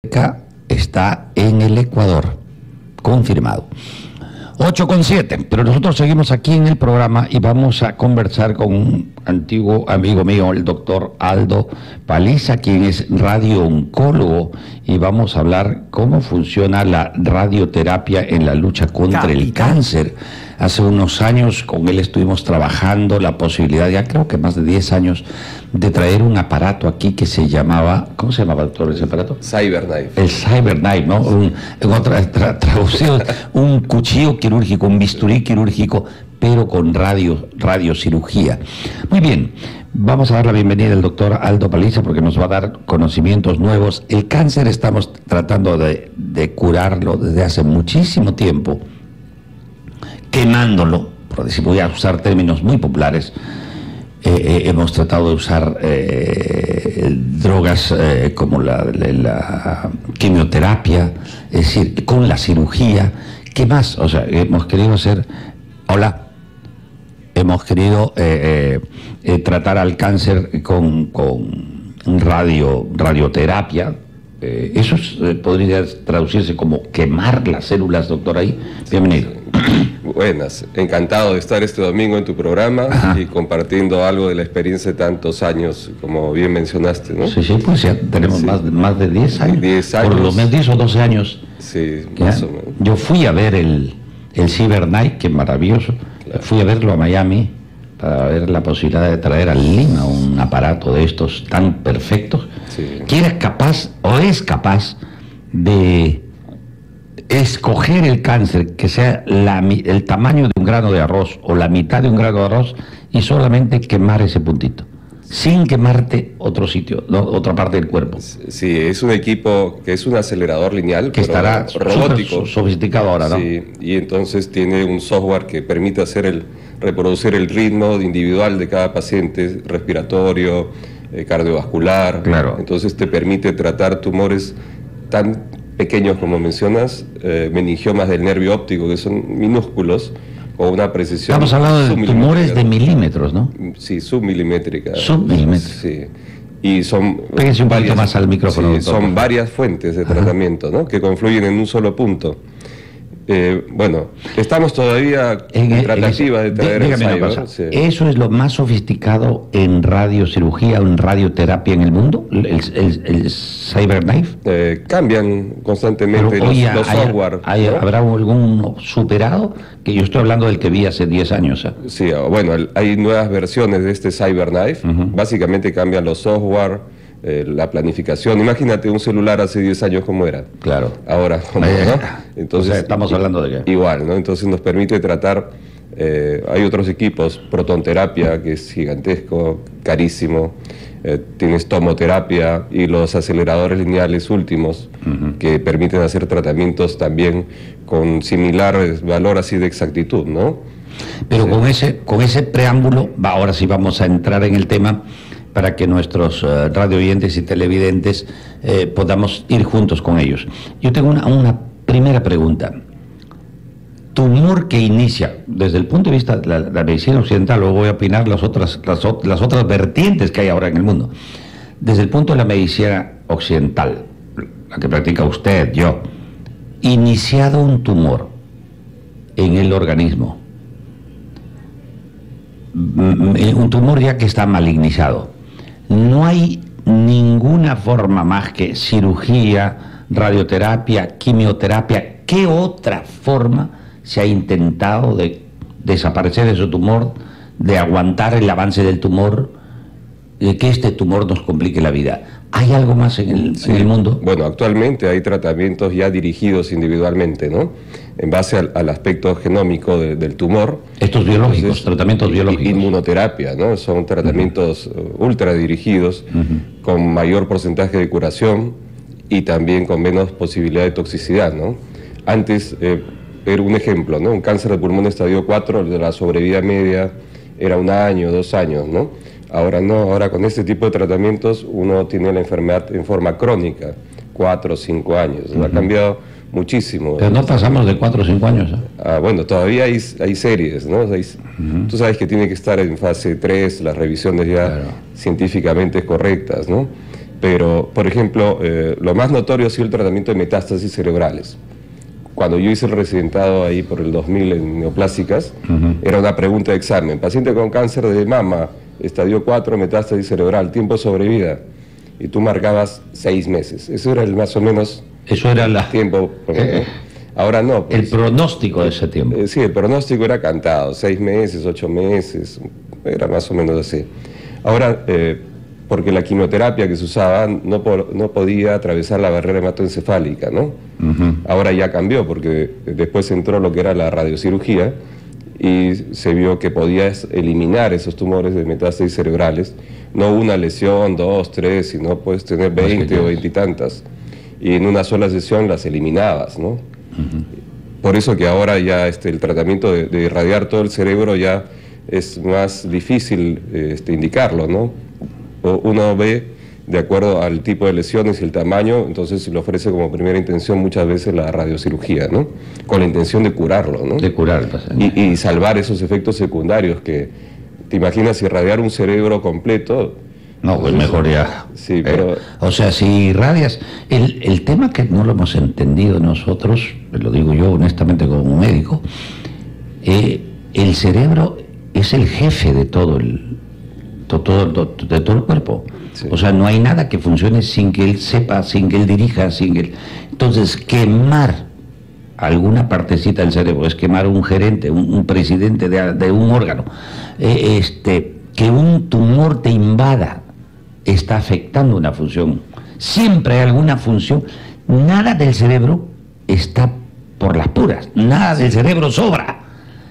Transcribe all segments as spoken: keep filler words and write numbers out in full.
está en el Ecuador, confirmado. ocho con siete, pero nosotros seguimos aquí en el programa y vamos a conversar con un antiguo amigo mío, el doctor Aldo Paliza, quien es radio-oncólogo, y vamos a hablar cómo funciona la radioterapia en la lucha contra Capitán. el cáncer. Hace unos años con él estuvimos trabajando la posibilidad, ya creo que más de diez años, de traer un aparato aquí que se llamaba, ¿cómo se llamaba, doctor, ese aparato? CyberKnife. El CyberKnife, ¿no? Un, en otra tra, traducción, un cuchillo quirúrgico, un bisturí quirúrgico, pero con radio, radiocirugía. Muy bien, vamos a dar la bienvenida al doctor Aldo Paliza porque nos va a dar conocimientos nuevos. El cáncer estamos tratando de, de curarlo desde hace muchísimo tiempo, quemándolo, por decir, voy a usar términos muy populares. Eh, eh, hemos tratado de usar eh, drogas eh, como la, la, la quimioterapia, es decir, con la cirugía. ¿Qué más? O sea, hemos querido hacer, hola, hemos querido eh, eh, eh, tratar al cáncer con, con radio, radioterapia. Eh, eso es, eh, podría traducirse como quemar las células, doctor, ahí. Bienvenido. Buenas, encantado de estar este domingo en tu programa. Ajá. Y compartiendo algo de la experiencia de tantos años, como bien mencionaste, ¿no? Sí, sí, pues ya tenemos sí. más, de, más de diez años. diez años. Por lo menos diez o doce años. Sí, más o menos. Yo fui a ver el, el CyberKnife, que maravilloso. Claro. Fui a verlo a Miami para ver la posibilidad de traer a Lima un aparato de estos tan perfectos, sí. que eres capaz, o es capaz, de escoger el cáncer que sea la, el tamaño de un grano de arroz o la mitad de un grano de arroz y solamente quemar ese puntito, sin quemarte otro sitio, ¿no? Otra parte del cuerpo. Sí, es un equipo que es un acelerador lineal, que estará robótico, sofisticado ahora, ¿no? Sí, y entonces tiene un software que permite hacer el reproducir el ritmo individual de cada paciente, respiratorio, eh, cardiovascular. Claro. Entonces te permite tratar tumores tan pequeños como mencionas, eh, meningiomas del nervio óptico, que son minúsculos, con una precisión. Estamos hablando de tumores de milímetros, ¿no? Sí, submilimétrica. Submilimétrica. Sí. Y son. Péguese un poquito más al micrófono. Sí, son varias fuentes de tratamiento, ¿no? Que confluyen en un solo punto. Eh, bueno, estamos todavía en, en tratativa de traer el cyber, sí. ¿Eso es lo más sofisticado en radiocirugía o en radioterapia en el mundo? ¿El, el, el CyberKnife? Eh, cambian constantemente Pero, los, oye, los hay, software. Hay, ¿no? ¿Habrá algún superado? Que yo estoy hablando del que vi hace diez años. ¿eh? Sí, bueno, hay nuevas versiones de este CyberKnife. Uh-huh. Básicamente cambian los software, Eh, la planificación. Imagínate un celular hace diez años como era. Claro. Ahora, ¿cómo, eh, ¿no? Entonces, o sea, estamos hablando de qué. Igual, ¿no? Entonces nos permite tratar, eh, hay otros equipos, protonterapia, que es gigantesco, carísimo, eh, tienes tomoterapia y los aceleradores lineales últimos, uh-huh. que permiten hacer tratamientos también con similar valor así de exactitud, ¿no? Pero sí. con ese, con ese preámbulo, va, ahora sí vamos a entrar en el tema, para que nuestros uh, radioyentes y televidentes eh, podamos ir juntos con ellos. Yo tengo una, una primera pregunta. Tumor que inicia, desde el punto de vista de la, la medicina occidental, luego voy a opinar las otras, las, las otras vertientes que hay ahora en el mundo. Desde el punto de la medicina occidental, la que practica usted, yo, iniciado un tumor en el organismo, un tumor ya que está malignizado, no hay ninguna forma más que cirugía, radioterapia, quimioterapia. ¿Qué otra forma se ha intentado de desaparecer ese tumor, de aguantar el avance del tumor, de que este tumor nos complique la vida? ¿Hay algo más en el, sí. en el mundo? Bueno, actualmente hay tratamientos ya dirigidos individualmente, ¿no? En base al, al aspecto genómico de, del tumor. Estos biológicos, entonces, tratamientos biológicos. Inmunoterapia, ¿no? Son tratamientos uh-huh. ultra dirigidos, uh-huh. con mayor porcentaje de curación y también con menos posibilidad de toxicidad, ¿no? Antes, eh, era un ejemplo, ¿no? Un cáncer de pulmón estadio cuatro, de la sobrevida media era un año, dos años, ¿no? Ahora no, ahora con este tipo de tratamientos uno tiene la enfermedad en forma crónica, cuatro o cinco años. Uh-huh. Ha cambiado muchísimo. Pero no pasamos de cuatro o cinco años. ¿eh? Ah, bueno, todavía hay, hay series, ¿no? Hay, uh-huh. Tú sabes que tiene que estar en fase tres, las revisiones ya claro. científicamente correctas, ¿no? Pero, por ejemplo, eh, lo más notorio ha sido el tratamiento de metástasis cerebrales. Cuando yo hice el residentado ahí por el dos mil en neoplásicas, uh-huh. era una pregunta de examen. Paciente con cáncer de mama, estadio cuatro, metástasis cerebral, tiempo de sobrevida. Y tú marcabas seis meses. Eso era el más o menos... Eso era la... tiempo. Eh, Ahora no. Pues, el pronóstico de ese tiempo. Eh, sí, el pronóstico era cantado. Seis meses, ocho meses. Era más o menos así. Ahora... Eh, porque la quimioterapia que se usaba no, por, no podía atravesar la barrera hematoencefálica, ¿no? Uh-huh. Ahora ya cambió, porque después entró lo que era la radiocirugía y se vio que podías eliminar esos tumores de metástasis cerebrales, no una lesión, dos, tres, sino puedes tener veinte o veintitantas, y en una sola sesión las eliminabas, ¿no? Uh-huh. Por eso que ahora ya este, el tratamiento de, de irradiar todo el cerebro ya es más difícil este, indicarlo, ¿no? Uno ve de acuerdo al tipo de lesiones y el tamaño, entonces se le ofrece como primera intención muchas veces la radiocirugía, ¿no? Con la intención de curarlo, ¿no? De curar el paciente. Y, y salvar esos efectos secundarios que, ¿te imaginas irradiar un cerebro completo? No, pues mejor ya. Sí, pero... Eh, o sea, si irradias... El, el tema que no lo hemos entendido nosotros, lo digo yo honestamente como médico, eh, el cerebro es el jefe de todo el... Todo, todo, de todo el cuerpo. Sí. O sea, no hay nada que funcione sin que él sepa, sin que él dirija, sin que él... Entonces, quemar alguna partecita del cerebro es quemar un gerente, un, un presidente de, de un órgano. Eh, este, que un tumor te invada está afectando una función. Siempre hay alguna función. Nada del cerebro está por las puras. Nada del cerebro sobra.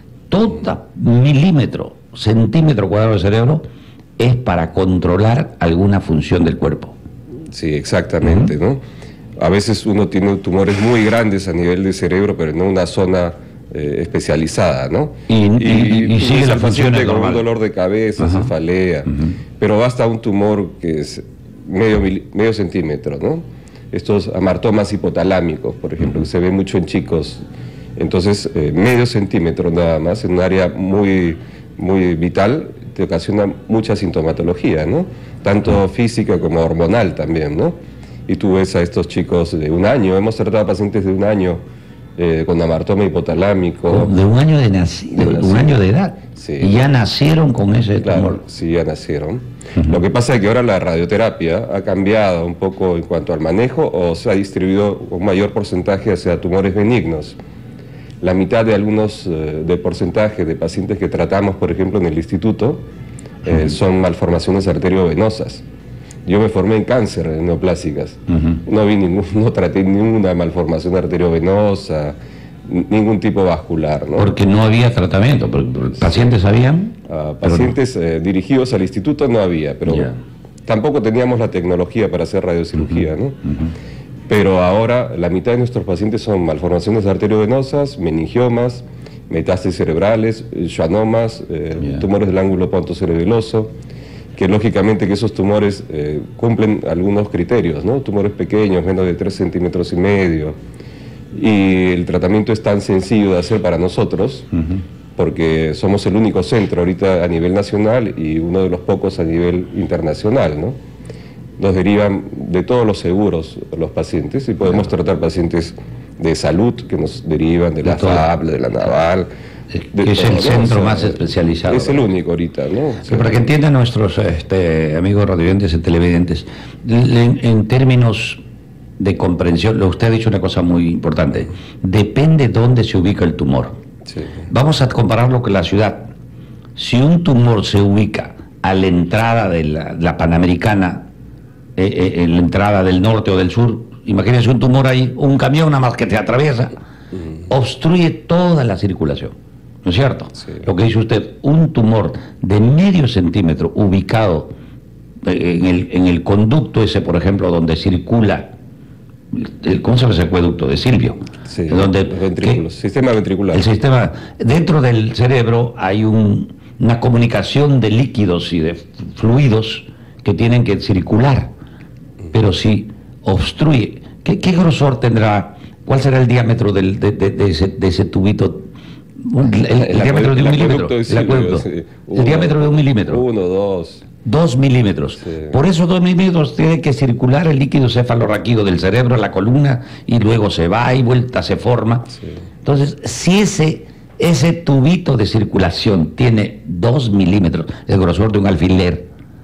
Todo milímetro, centímetro cuadrado del cerebro es para controlar alguna función del cuerpo. Sí, exactamente, uh-huh. ¿no? A veces uno tiene tumores muy grandes a nivel de cerebro, pero no una zona eh, especializada, ¿no? Y, y, y, y sigue la función con un dolor de cabeza, uh-huh. cefalea, uh-huh. pero basta un tumor que es medio, medio centímetro, ¿no? Estos amartomas hipotalámicos, por ejemplo, uh-huh. que se ve mucho en chicos. Entonces, eh, medio centímetro nada más, en un área muy, muy vital, te ocasiona mucha sintomatología, ¿no? Tanto física como hormonal también, ¿no? Y tú ves a estos chicos de un año, hemos tratado a pacientes de un año eh, con amartoma hipotalámico. De un año de, naci de, de un año de edad. Sí. Y ya nacieron con ese claro, tumor. Sí, ya nacieron. Uh-huh. Lo que pasa es que ahora la radioterapia ha cambiado un poco en cuanto al manejo o se ha distribuido un mayor porcentaje hacia tumores benignos. La mitad de algunos eh, de porcentaje de pacientes que tratamos, por ejemplo, en el instituto, eh, uh-huh. son malformaciones arteriovenosas. Yo me formé en cáncer, en neoplásicas. Uh-huh. No vi ningún, no traté ninguna malformación arteriovenosa, ningún tipo vascular, ¿no? Porque no había tratamiento. ¿Pacientes habían? Uh, pacientes no. eh, dirigidos al instituto no había, pero yeah. tampoco teníamos la tecnología para hacer radiocirugía, uh-huh. ¿no? Uh-huh. Pero ahora la mitad de nuestros pacientes son malformaciones arteriovenosas, meningiomas, metástasis cerebrales, schwannomas, eh, yeah. tumores del ángulo pontocerebeloso, que lógicamente que esos tumores eh, cumplen algunos criterios, ¿no? Tumores pequeños, menos de tres centímetros y medio, y el tratamiento es tan sencillo de hacer para nosotros, uh-huh. porque somos el único centro ahorita a nivel nacional y uno de los pocos a nivel internacional, ¿no? Nos derivan de todos los seguros los pacientes y podemos claro. tratar pacientes de salud que nos derivan de, de la F A B, de la Naval. De que es el centro o sea, más especializado. Es el único ahorita, ¿no? O sea, para que entiendan nuestros este, amigos radiovidentes y televidentes, en, en términos de comprensión, usted ha dicho una cosa muy importante, depende dónde se ubica el tumor. Sí. Vamos a compararlo con la ciudad. Si un tumor se ubica a la entrada de la, la Panamericana, eh, eh, en la entrada del norte o del sur, imagínense un tumor ahí, un camión nada más que te atraviesa, uh-huh. obstruye toda la circulación. ¿No es cierto? Sí. Lo que dice usted, un tumor de medio centímetro ubicado en el, en el conducto ese, por ejemplo, donde circula, el, ¿cómo se llama ese acueducto? De Silvio. Sí, donde, los ventrículos, que, sistema ventricular. El sistema, dentro del cerebro hay un, una comunicación de líquidos y de fluidos que tienen que circular, pero si obstruye, ¿qué, qué grosor tendrá? ¿Cuál será el diámetro del, de, de, de, ese, de ese tubito? El, el, el, el diámetro de un milímetro. De Silvio, el, acueducto, sí. Uno, el diámetro de un milímetro. Uno, dos. Dos milímetros. Sí. Por eso dos milímetros tiene que circular el líquido cefalorraquídeo del cerebro a la columna y luego se va y vuelta, se forma. Sí. Entonces, si ese, ese tubito de circulación tiene dos milímetros, el grosor de un alfiler,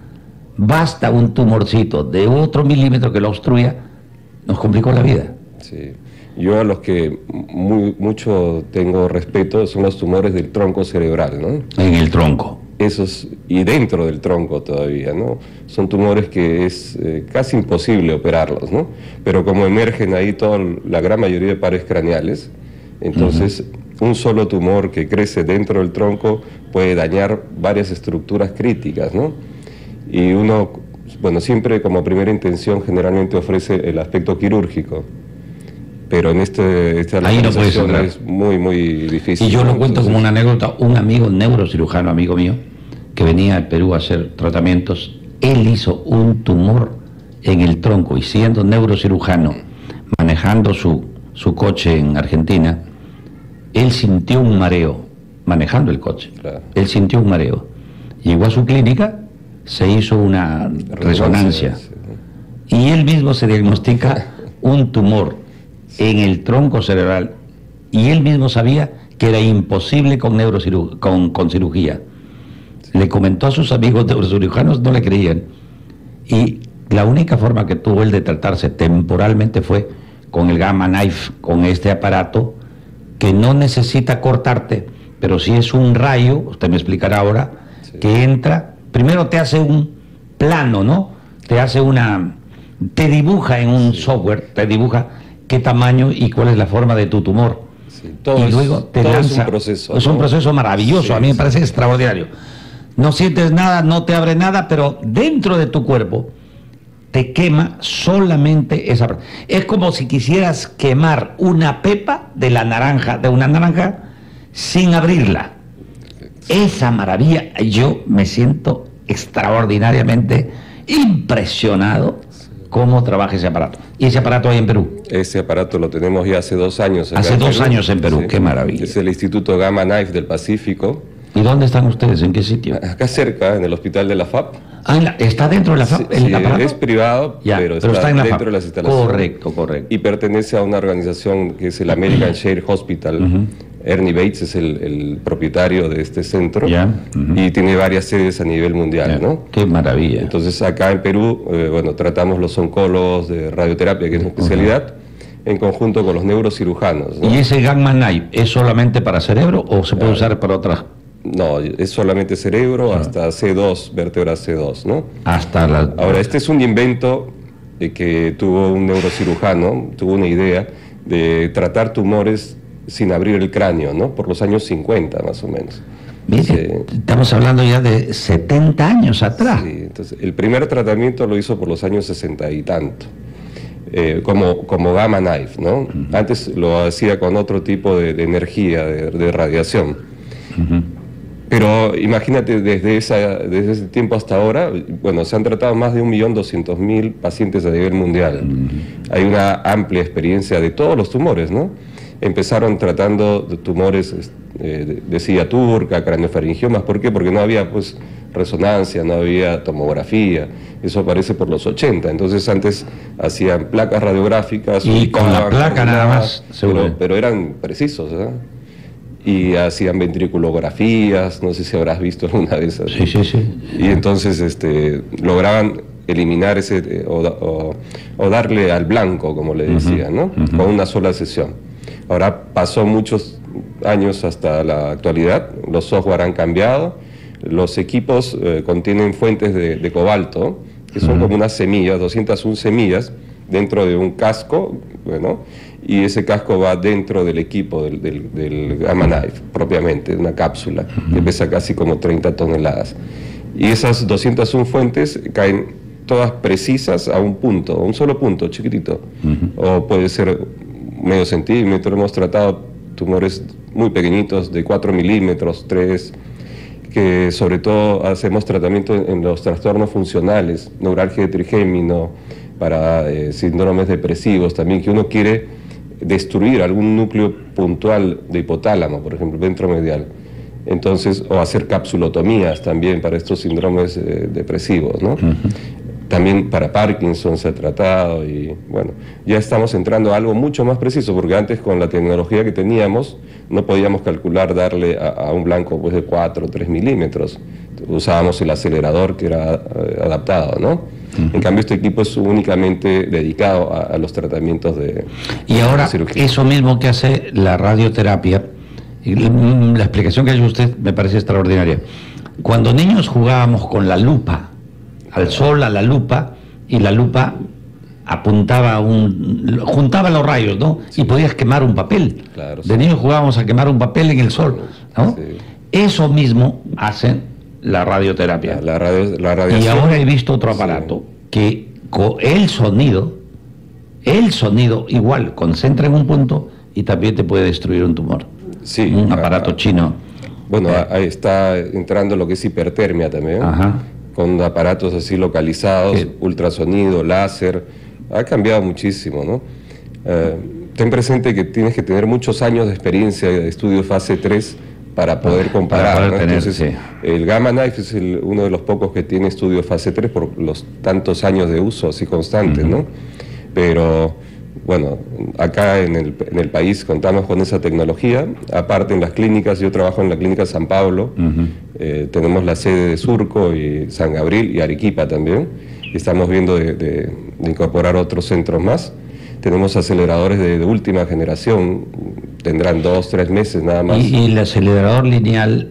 basta un tumorcito de otro milímetro que lo obstruya, nos complicó la vida. Sí. Yo a los que muy, mucho tengo respeto son los tumores del tronco cerebral, ¿no? En el tronco. Esos, y dentro del tronco todavía, ¿no? Son tumores que es eh, casi imposible operarlos, ¿no? Pero como emergen ahí toda la gran mayoría de pares craneales, entonces uh-huh. un solo tumor que crece dentro del tronco puede dañar varias estructuras críticas, ¿no? Y uno, bueno, siempre como primera intención generalmente ofrece el aspecto quirúrgico, pero en este, esta ahí no puedes entrar. Es muy, muy difícil. Y yo ¿no? lo cuento Entonces, como una anécdota. Un amigo neurocirujano, amigo mío, que venía al Perú a hacer tratamientos, él hizo un tumor en el tronco y siendo neurocirujano, manejando su, su coche en Argentina, él sintió un mareo, manejando el coche. Claro. Él sintió un mareo. Llegó a su clínica, se hizo una resonancia y él mismo se diagnostica un tumor en el tronco cerebral y él mismo sabía que era imposible con, neurociru con, con cirugía. Le comentó a sus amigos neurocirujanos, no le creían. Y la única forma que tuvo él de tratarse temporalmente fue con el Gamma Knife, con este aparato que no necesita cortarte, pero sí es un rayo, usted me explicará ahora, sí. que entra, primero te hace un plano, ¿no? Te hace una, te dibuja en un sí. software, te dibuja qué tamaño y cuál es la forma de tu tumor. Sí, todo y luego te todo lanza. Es un proceso. Es ¿no? un proceso maravilloso, sí, a mí me sí. parece extraordinario. No sientes nada, no te abre nada, pero dentro de tu cuerpo te quema solamente esa parte. Es como si quisieras quemar una pepa de la naranja, de una naranja, sin abrirla. Esa maravilla, yo me siento extraordinariamente impresionado cómo trabaja ese aparato. ¿Y ese aparato hay en Perú? Ese aparato lo tenemos ya hace dos años. Hace dos Perú. años en Perú, sí. Qué maravilla. Es el Instituto Gamma Knife del Pacífico. ¿Y dónde están ustedes? ¿En qué sitio? Acá cerca, en el hospital de la F A P. Ah, la, ¿está dentro de la F A P? Sí, ¿El aparato? es privado, ya, pero, pero está, está en la dentro F A P. de las instalaciones. Correcto, correcto. Y pertenece a una organización que es el American Share Hospital. Uh-huh. Ernie Bates es el, el propietario de este centro. Ya. Uh-huh. Y tiene varias sedes a nivel mundial, ya. ¿no? Qué maravilla. Entonces acá en Perú, eh, bueno, tratamos los oncólogos de radioterapia, que es una especialidad, uh-huh. en conjunto con los neurocirujanos, ¿no? ¿Y ese Gamma Knife es solamente para cerebro o se puede claro. usar para otras? No, es solamente cerebro ah. hasta C dos, vértebra C dos, ¿no? Hasta la... Ahora, este es un invento eh, que tuvo un neurocirujano, tuvo una idea de tratar tumores sin abrir el cráneo, ¿no? Por los años cincuenta, más o menos. Mire, sí. Estamos hablando ya de setenta años atrás. Sí, entonces, el primer tratamiento lo hizo por los años sesenta y tanto, eh, como, como Gamma Knife, ¿no? Uh-huh. Antes lo hacía con otro tipo de, de energía, de, de radiación. Uh-huh. Pero imagínate, desde, esa, desde ese tiempo hasta ahora, bueno, se han tratado más de un millón doscientos mil pacientes a nivel mundial. Uh-huh. Hay una amplia experiencia de todos los tumores, ¿no? Empezaron tratando de tumores eh, de, de silla turca, craneofaringiomas. ¿Por qué? Porque no había pues resonancia, no había tomografía. Eso aparece por los ochenta. Entonces antes hacían placas radiográficas. Y con la placa nada más, pero, pero eran precisos, ¿eh? Y hacían ventriculografías, no sé si habrás visto alguna vez. Sí, sí, sí. Y entonces este, lograban eliminar ese, o, o, o darle al blanco, como le decían, ¿no? Uh-huh. Con una sola sesión. Ahora pasó muchos años hasta la actualidad, los software han cambiado, los equipos eh, contienen fuentes de, de cobalto, que son uh-huh. como unas semillas, doscientas una semillas, dentro de un casco, bueno, y ese casco va dentro del equipo del, del, del Gamma Knife, propiamente, una cápsula, uh-huh. que pesa casi como treinta toneladas. Y esas doscientas una fuentes caen todas precisas a un punto, a un solo punto, chiquitito, uh-huh. o puede ser medio centímetro. Hemos tratado tumores muy pequeñitos, de cuatro milímetros, tres, que sobre todo hacemos tratamiento en los trastornos funcionales, neuralgia de trigémino, para eh, síndromes depresivos también, que uno quiere destruir algún núcleo puntual de hipotálamo, por ejemplo, ventromedial. Entonces, o hacer capsulotomías también para estos síndromes eh, depresivos, ¿no? Uh-huh. También para Parkinson se ha tratado y bueno, ya estamos entrando a algo mucho más preciso, porque antes con la tecnología que teníamos no podíamos calcular darle a, a un blanco pues, de cuatro o tres milímetros. Usábamos el acelerador que era eh, adaptado, ¿no? Uh-huh. En cambio este equipo es únicamente dedicado a, a los tratamientos de Y ahora, de cirugía. Eso mismo que hace la radioterapia, la explicación que ha hecho usted me parece extraordinaria. Cuando niños jugábamos con la lupa, al sol, a la lupa, y la lupa apuntaba un, juntaba los rayos, ¿no? Sí. Y podías quemar un papel. Claro, de sí. niños jugábamos a quemar un papel en el sol, ¿no? Sí. Eso mismo hace la radioterapia. La, la, radio, la radiación. Y ahora he visto otro aparato sí. que con el sonido, el sonido igual, concentra en un punto y también te puede destruir un tumor. Sí. Un aparato a, chino. Bueno, eh. ahí está entrando lo que es hipertermia también. Ajá. Con aparatos así localizados, ¿Qué? ultrasonido, láser, ha cambiado muchísimo, ¿no? Eh, ten presente que tienes que tener muchos años de experiencia de estudio fase tres para poder comparar, para poder ¿no? Entonces, tener, sí. el Gamma Knife es el, uno de los pocos que tiene estudio fase tres por los tantos años de uso así constantes, uh-huh. ¿no? Pero, bueno, acá en el, en el país contamos con esa tecnología, aparte en las clínicas, yo trabajo en la clínica San Pablo, uh-huh. eh, tenemos la sede de Surco y San Gabriel y Arequipa también, y estamos viendo de, de, de incorporar otros centros más. Tenemos aceleradores de, de última generación, tendrán dos, tres meses nada más. Y, y el acelerador lineal,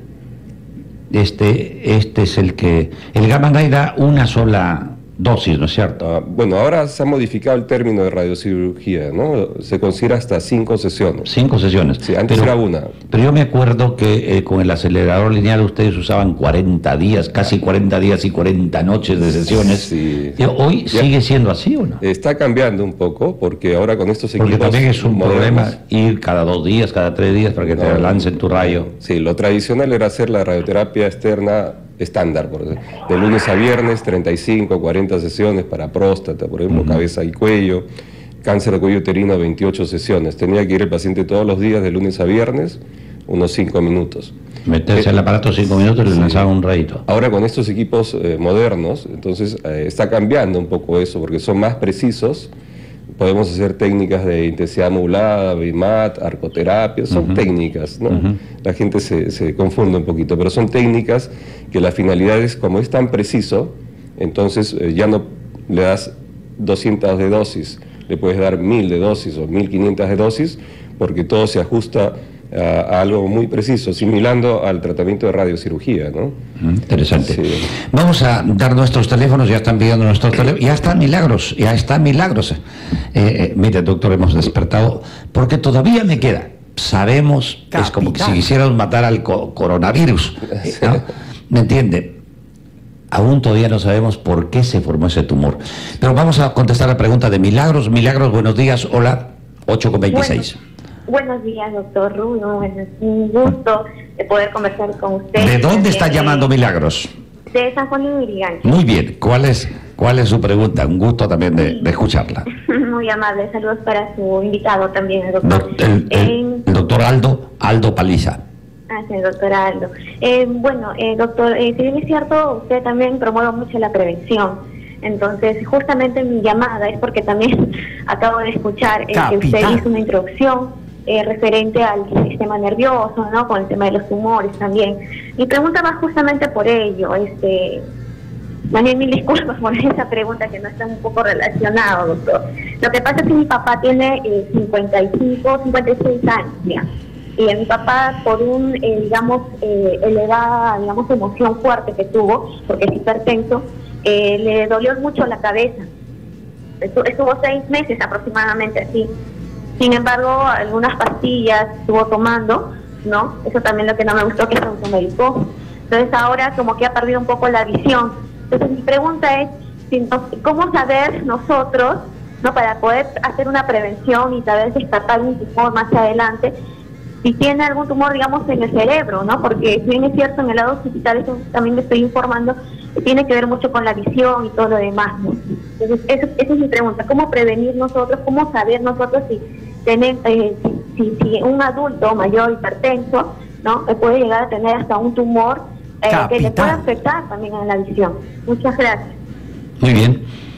este, este es el que, el Gamma Knife da una sola dosis, ¿no es cierto? Uh, bueno, ahora se ha modificado el término de radiocirugía, ¿no? Se considera hasta cinco sesiones. Cinco sesiones. Sí, antes pero, era una. Pero yo me acuerdo que eh, con el acelerador lineal ustedes usaban cuarenta días, casi cuarenta días y cuarenta noches de sesiones. Sí. ¿Hoy ya sigue siendo así o no? Está cambiando un poco, porque ahora con estos equipos... Porque también es un modernos, problema ir cada dos días, cada tres días para que no, te lancen tu rayo. Sí, lo tradicional era hacer la radioterapia externa estándar, por ejemplo, de lunes a viernes, treinta y cinco, cuarenta sesiones para próstata, por ejemplo, uh-huh. cabeza y cuello, cáncer de cuello uterino, veintiocho sesiones. Tenía que ir el paciente todos los días, de lunes a viernes, unos cinco minutos. Meterse al aparato cinco minutos y le sí. lanzaba un rayito. Ahora con estos equipos eh, modernos, entonces eh, está cambiando un poco eso, porque son más precisos. Podemos hacer técnicas de intensidad modulada, B I M A T, arcoterapia, son uh-huh. técnicas, ¿no? Uh-huh. La gente se, se confunde un poquito, pero son técnicas que la finalidad es, como es tan preciso, entonces eh, ya no le das doscientas de dosis, le puedes dar mil de dosis o mil quinientas de dosis, porque todo se ajusta a, a algo muy preciso, asimilando al tratamiento de radiocirugía, ¿no? Interesante. Sí. Vamos a dar nuestros teléfonos, ya están pidiendo nuestros teléfonos, ya están Milagros, ya están Milagros. Eh, eh, mire, doctor, hemos despertado, porque todavía me queda, sabemos, Capital. Es como que si quisiéramos matar al co coronavirus, ¿no? ¿Me entiende? Aún todavía no sabemos por qué se formó ese tumor. Pero vamos a contestar la pregunta de Milagros. Milagros, buenos días, hola, ocho con veintiséis. Bueno. Buenos días, doctor Runo. Es un gusto de poder conversar con usted. ¿De dónde está llamando Milagros? De San Juan de Lurigancho. Muy bien. ¿Cuál es, cuál es su pregunta? Un gusto también de, de escucharla. Muy amable. Saludos para su invitado también, el doctor. Do, el, el, eh, el doctor Aldo, Aldo Paliza. Ah, sí, doctor Aldo. Eh, bueno, eh, doctor, eh, si bien es cierto, usted también promueve mucho la prevención. Entonces, justamente mi llamada es porque también acabo de escuchar eh, que usted hizo una introducción Eh, referente al sistema nervioso, ¿no? Con el tema de los tumores también. Mi pregunta va justamente por ello. Este, también mil disculpas por esa pregunta que no está un poco relacionado, doctor. Lo que pasa es que mi papá tiene eh, cincuenta y cinco, cincuenta y seis años, ya. Y a mi papá, por un, eh, digamos, eh, elevada, digamos, emoción fuerte que tuvo, porque es hipertenso, eh, le dolió mucho la cabeza. Estuvo, estuvo seis meses aproximadamente así. Sin embargo, algunas pastillas estuvo tomando, ¿no? Eso también lo que no me gustó, que se automedicó. Entonces ahora como que ha perdido un poco la visión. Entonces mi pregunta es, si nos, ¿cómo saber nosotros, no, para poder hacer una prevención y tal vez descartar un tumor más adelante, si tiene algún tumor, digamos, en el cerebro, ¿no? Porque si bien es cierto, en el lado hospital, eso también me estoy informando, que tiene que ver mucho con la visión y todo lo demás, ¿no? Entonces, eso, esa es mi pregunta. ¿Cómo prevenir nosotros, cómo saber nosotros si, tener, eh, si, si, si un adulto mayor hipertenso ¿no? Eh, puede llegar a tener hasta un tumor eh, que le puede afectar también a la visión. Muchas gracias. Muy bien.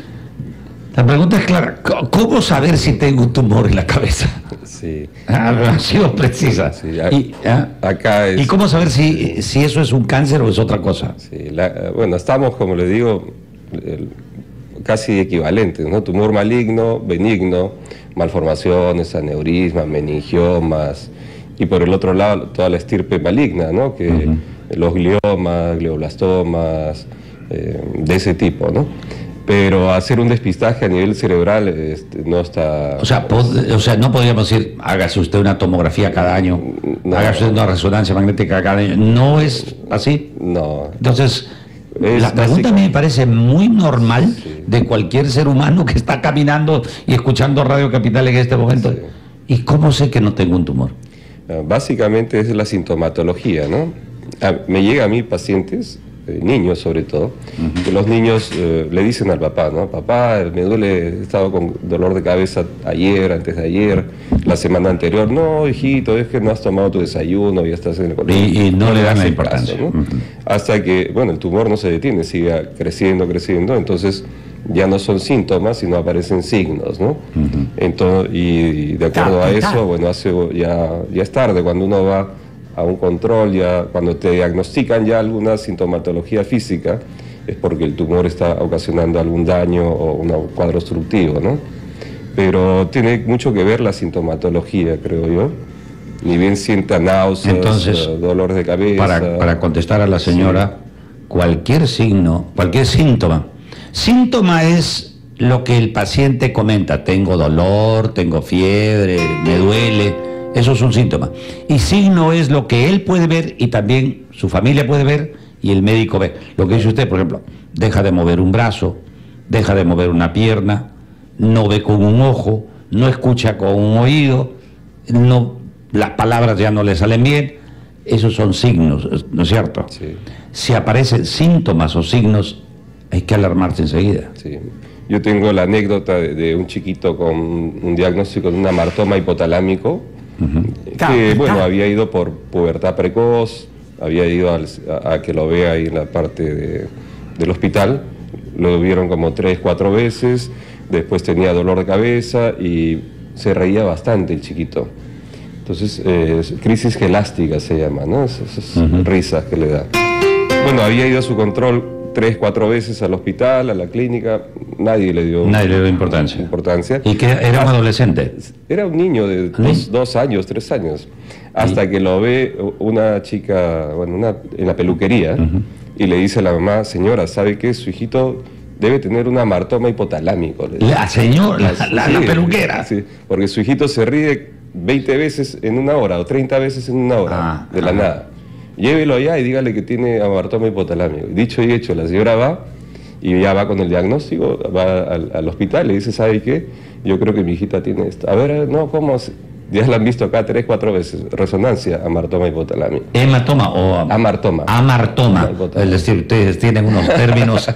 La pregunta es clara. ¿Cómo saber si tengo un tumor en la cabeza? Sí. Ah, ha sido precisa. Sí, a, y, ¿ah? acá es, ¿Y cómo saber si, si eso es un cáncer o es otra cosa? Sí, la, bueno, estamos, como le digo, el, casi equivalentes, ¿no? Tumor maligno, benigno, malformaciones, aneurismas, meningiomas, y por el otro lado toda la estirpe maligna, ¿no? Que uh-huh. los gliomas, glioblastomas, eh, de ese tipo, ¿no? Pero hacer un despistaje a nivel cerebral este, no está... O sea, pod, o sea, no podríamos decir, hágase usted una tomografía cada año, no, hágase usted una resonancia magnética cada año. ¿No es así? No. Entonces, es la pregunta a mí me parece muy normal, sí, de cualquier ser humano que está caminando y escuchando Radio Capital en este momento. Sí. ¿Y cómo sé que no tengo un tumor? Básicamente es la sintomatología, ¿no? Me llega a mí pacientes... Eh, niños sobre todo, uh-huh. que los niños eh, le dicen al papá, ¿no? Papá, me duele, he estado con dolor de cabeza ayer, antes de ayer, la semana anterior. No, hijito, es que no has tomado tu desayuno, ya estás en el colegio. Y, y no, no le dan la importancia. Caso, ¿no? Uh-huh. Hasta que, bueno, el tumor no se detiene, sigue creciendo, creciendo, entonces ya no son síntomas, sino aparecen signos, ¿no? Uh-huh. Entonces, y, y de acuerdo a eso, bueno, hace, ya, ya es tarde cuando uno va a un control, ya cuando te diagnostican ya alguna sintomatología física, es porque el tumor está ocasionando algún daño o un cuadro obstructivo, ¿no? Pero tiene mucho que ver la sintomatología, creo yo. Ni bien sienta náuseas, entonces, uh, dolores de cabeza... Para, para contestar a la señora, sí, cualquier signo, cualquier síntoma. Síntoma es lo que el paciente comenta. Tengo dolor, tengo fiebre, me duele... Eso es un síntoma. Y signo es lo que él puede ver y también su familia puede ver y el médico ve. Lo que dice usted, por ejemplo, deja de mover un brazo, deja de mover una pierna, no ve con un ojo, no escucha con un oído, no, las palabras ya no le salen bien. Esos son signos, ¿no es cierto? Sí. Si aparecen síntomas o signos, hay que alarmarse enseguida. Sí. Yo tengo la anécdota de, de un chiquito con un diagnóstico de un amartoma hipotalámico. Uh-huh. Que bueno, había ido por pubertad precoz, había ido al, a, a que lo vea ahí en la parte de, del hospital, lo vieron como tres, cuatro veces, después tenía dolor de cabeza y se reía bastante el chiquito. Entonces, eh, crisis gelástica se llama, ¿no? Esas, esas uh-huh. risas que le da. Bueno, había ido a su control tres, cuatro veces al hospital, a la clínica, nadie le dio, nadie le dio importancia. importancia. ¿Y que era un adolescente? Era un niño de dos, dos años, tres años, hasta ¿sí? que lo ve una chica, bueno, una, en la peluquería, uh-huh. y le dice a la mamá, señora, ¿sabe qué? Su hijito debe tener un amartoma hipotalámico. La señora, la, la, sí, la peluquera. Sí, porque su hijito se ríe veinte veces en una hora, o treinta veces en una hora, ah, de la ah. nada. Llévelo allá y dígale que tiene amartoma hipotalámico. Dicho y hecho, la señora va y ya va con el diagnóstico, va al, al hospital y le dice, ¿sabe qué? Yo creo que mi hijita tiene esto. A ver, no, ¿cómo? Ya la han visto acá tres, cuatro veces. Resonancia, amartoma hipotalámico. ¿Hematoma o...? Amartoma. Amartoma. Es decir, ustedes tienen unos términos...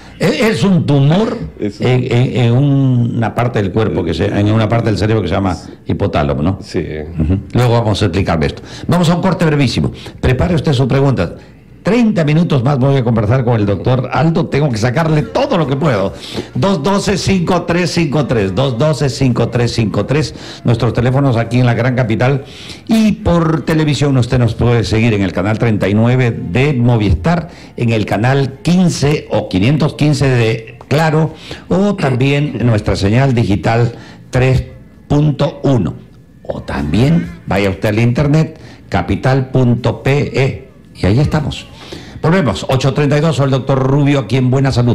Es un tumor en, en, en una parte del cuerpo, que se, en una parte del cerebro que se llama hipotálamo, ¿no? Sí. Uh-huh. Luego vamos a explicarle esto. Vamos a un corte brevísimo. Prepare usted su pregunta. treinta minutos más voy a conversar con el doctor Aldo. Tengo que sacarle todo lo que puedo. dos uno dos, cinco tres cinco tres. dos uno dos, cinco tres cinco tres. Nuestros teléfonos aquí en la gran capital. Y por televisión usted nos puede seguir en el canal treinta y nueve de Movistar, en el canal quince o quinientos quince de Claro, o también en nuestra señal digital tres punto uno. O también vaya usted al internet capital punto pe. Y ahí estamos. Volvemos, ocho treinta y dos, soy el doctor Rubio, aquí en Buena Salud.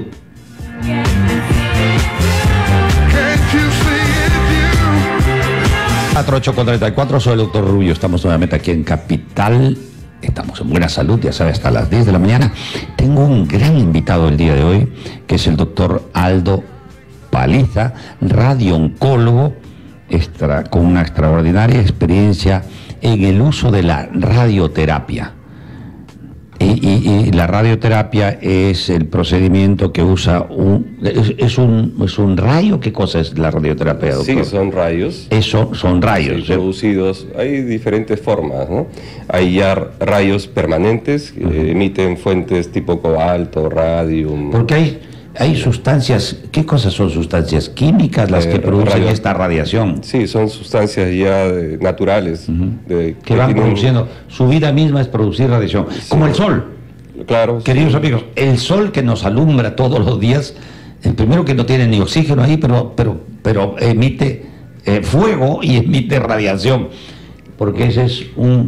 cuatro ocho treinta y cuatro, soy el doctor Rubio, estamos nuevamente aquí en Capital, estamos en Buena Salud, ya sabe, hasta las diez de la mañana. Tengo un gran invitado el día de hoy, que es el doctor Aldo Paliza, radio-oncólogo, extra, con una extraordinaria experiencia en el uso de la radioterapia. Y, y, y la radioterapia es el procedimiento que usa un... ¿Es, es un es un rayo? ¿Qué cosa es la radioterapia, doctor? Sí, son rayos. Eso, son rayos. Sí, producidos. Hay diferentes formas, ¿no? Hay ya rayos permanentes que uh-huh. emiten fuentes tipo cobalto, radium. Porque hay... Hay sustancias, ¿qué cosas son sustancias químicas las eh, que producen radio, esta radiación? Sí, son sustancias ya de, naturales. Uh-huh. de, que, que van tienen... produciendo, su vida misma es producir radiación, sí. Como el sol. Claro. Queridos sí. amigos, el sol que nos alumbra todos los días, el primero que no tiene ni oxígeno ahí, pero, pero, pero emite eh, fuego y emite radiación. Porque ese es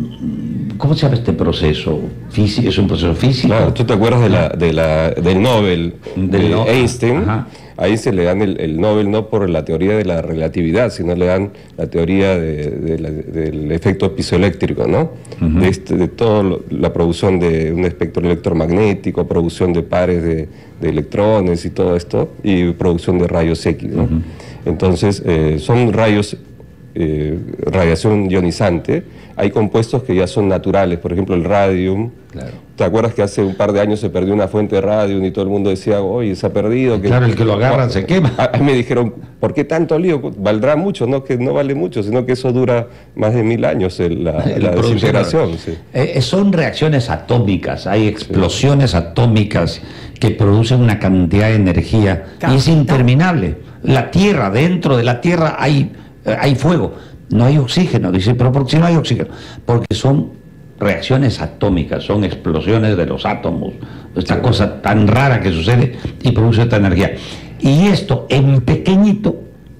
un... ¿Cómo se llama este proceso? Físico, ¿es un proceso físico? Claro, ¿tú te acuerdas de la, de la, del Nobel de, de Einstein? Ajá. Ahí se le dan el, el Nobel no por la teoría de la relatividad, sino le dan la teoría de, de la, del efecto pisoeléctrico, ¿no? Uh-huh. De, este, de toda la producción de un espectro electromagnético, producción de pares de, de electrones y todo esto, y producción de rayos X, ¿no? Uh-huh. Entonces, eh, son rayos... Eh, radiación ionizante. Hay compuestos que ya son naturales, por ejemplo el radium. Claro. ¿Te acuerdas que hace un par de años se perdió una fuente de radium y todo el mundo decía, oye, se ha perdido? Que, claro, el que lo agarran se quema. A, a mí me dijeron, ¿por qué tanto lío? Valdrá mucho, no que no vale mucho, sino que eso dura más de mil años, el, la, la desintegración. Sí. Eh, son reacciones atómicas, hay explosiones sí. atómicas que producen una cantidad de energía y es interminable. La Tierra, dentro de la Tierra hay... hay fuego, no hay oxígeno, dice, pero ¿por qué no hay oxígeno? Porque son reacciones atómicas, son explosiones de los átomos, esta sí. cosa tan rara que sucede y produce esta energía. Y esto en pequeñito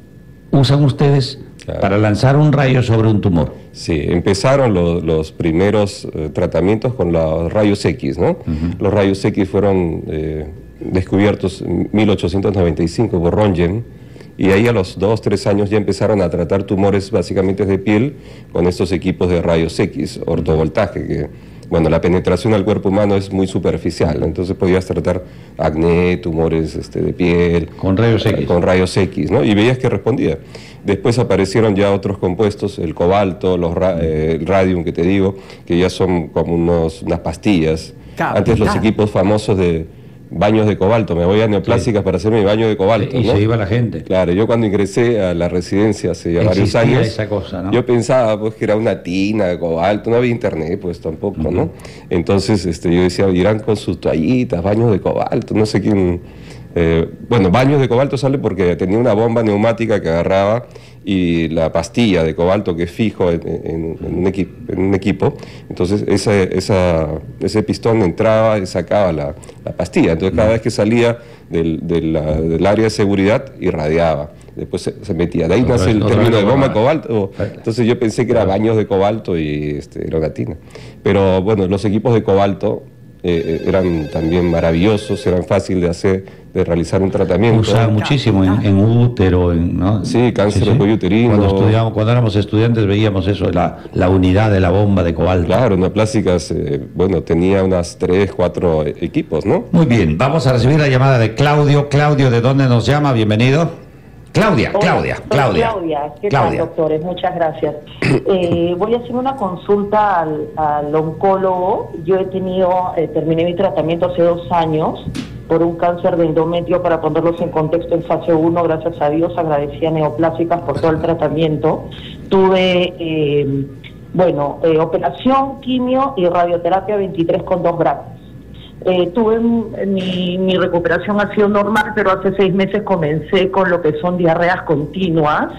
usan ustedes claro. para lanzar un rayo sobre un tumor. Sí, empezaron los, los primeros eh, tratamientos con los rayos X, ¿no? Uh-huh. Los rayos X fueron eh, descubiertos en mil ochocientos noventa y cinco por Röntgen. Y ahí a los dos, tres años ya empezaron a tratar tumores básicamente de piel con estos equipos de rayos X, ortovoltaje, que, bueno, la penetración al cuerpo humano es muy superficial, entonces podías tratar acné, tumores este, de piel. Con rayos X. Con rayos X, ¿no? Y veías que respondía. Después aparecieron ya otros compuestos, el cobalto, los ra eh, el radium que te digo, que ya son como unos, unas pastillas. Capital. Antes los equipos famosos de... baños de cobalto, me voy a Neoplásicas sí. para hacer mi baño de cobalto. Y ¿no? se iba la gente. Claro, yo cuando ingresé a la residencia hace ya varios años, esa cosa, ¿no? yo pensaba pues que era una tina de cobalto, no había internet pues tampoco, uh-huh. ¿no? Entonces este, yo decía, irán con sus toallitas, baños de cobalto, no sé quién... Eh, bueno, baños de cobalto sale porque tenía una bomba neumática que agarraba y la pastilla de cobalto que es fijo en, en, en, un, equi en un equipo, entonces esa, esa, ese pistón entraba y sacaba la, la pastilla, entonces cada vez que salía del, de la, del área de seguridad irradiaba, después se, se metía, de ahí nace el término de bomba de cobalto, entonces yo pensé que era baños de cobalto y este, era una tina, pero bueno, los equipos de cobalto Eh, eran también maravillosos, eran fáciles de hacer, de realizar un tratamiento. Usaba muchísimo en, en útero, en, ¿no? Sí, cáncer sí, sí. de cuello uterino. Cuando estudiamos, cuando éramos estudiantes veíamos eso, la, la unidad de la bomba de cobalto. Claro, Neoplásicas, eh, bueno, tenía unas tres, cuatro equipos, ¿no? Muy bien, vamos a recibir la llamada de Claudio. Claudio, ¿de dónde nos llama? Bienvenido. Claudia, Hola, Claudia, Claudia. Claudia, ¿qué Claudia. tal, doctores? Muchas gracias. Eh, voy a hacer una consulta al, al oncólogo. Yo he tenido, eh, terminé mi tratamiento hace dos años por un cáncer de endometrio, para ponerlos en contexto, en fase uno, gracias a Dios, agradecí a Neoplásicas por todo el tratamiento. Tuve, eh, bueno, eh, operación, quimio y radioterapia veintitrés con dos gramos. Eh, tuve mi, mi recuperación ha sido normal, pero hace seis meses comencé con lo que son diarreas continuas.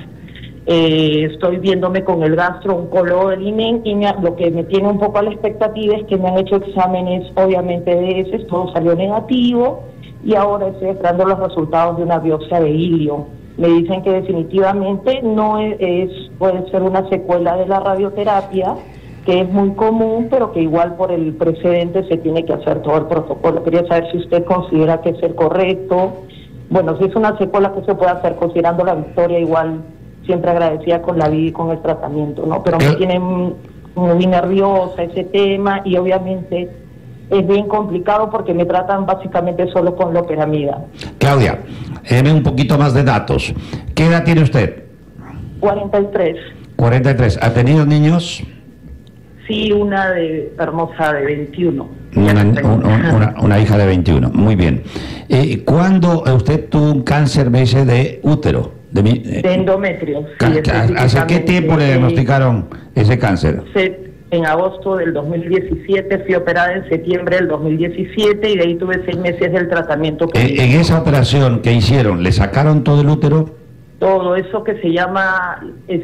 Eh, estoy viéndome con el gastrooncólogo del I N E y me, lo que me tiene un poco a la expectativa es que me han hecho exámenes, obviamente de heces, todo salió negativo y ahora estoy esperando los resultados de una biopsia de hilio. Me dicen que definitivamente no es, es puede ser una secuela de la radioterapia, que es muy común, pero que igual por el precedente se tiene que hacer todo el protocolo. Quería saber si usted considera que es el correcto. Bueno, si es una secuela, que se puede hacer considerando la victoria, igual siempre agradecida con la vida y con el tratamiento, ¿no? Pero me tiene muy nerviosa ese tema y obviamente es bien complicado porque me tratan básicamente solo con loperamida. Claudia, deme un poquito más de datos. ¿Qué edad tiene usted? cuarenta y tres. cuarenta y tres. ¿Ha tenido niños? sí, una de hermosa de veintiuno. Una, una, una, una hija de veintiuno, muy bien. Eh, ¿Cuándo usted tuvo un cáncer, me dice, de útero? De, mi, eh, de endometrio. Sí, ¿Hace qué tiempo le diagnosticaron ese cáncer? En agosto del dos mil diecisiete, fui operada en septiembre del dos mil diecisiete y de ahí tuve seis meses del tratamiento. Que eh, ¿En esa operación que hicieron, le sacaron todo el útero? Todo eso que se llama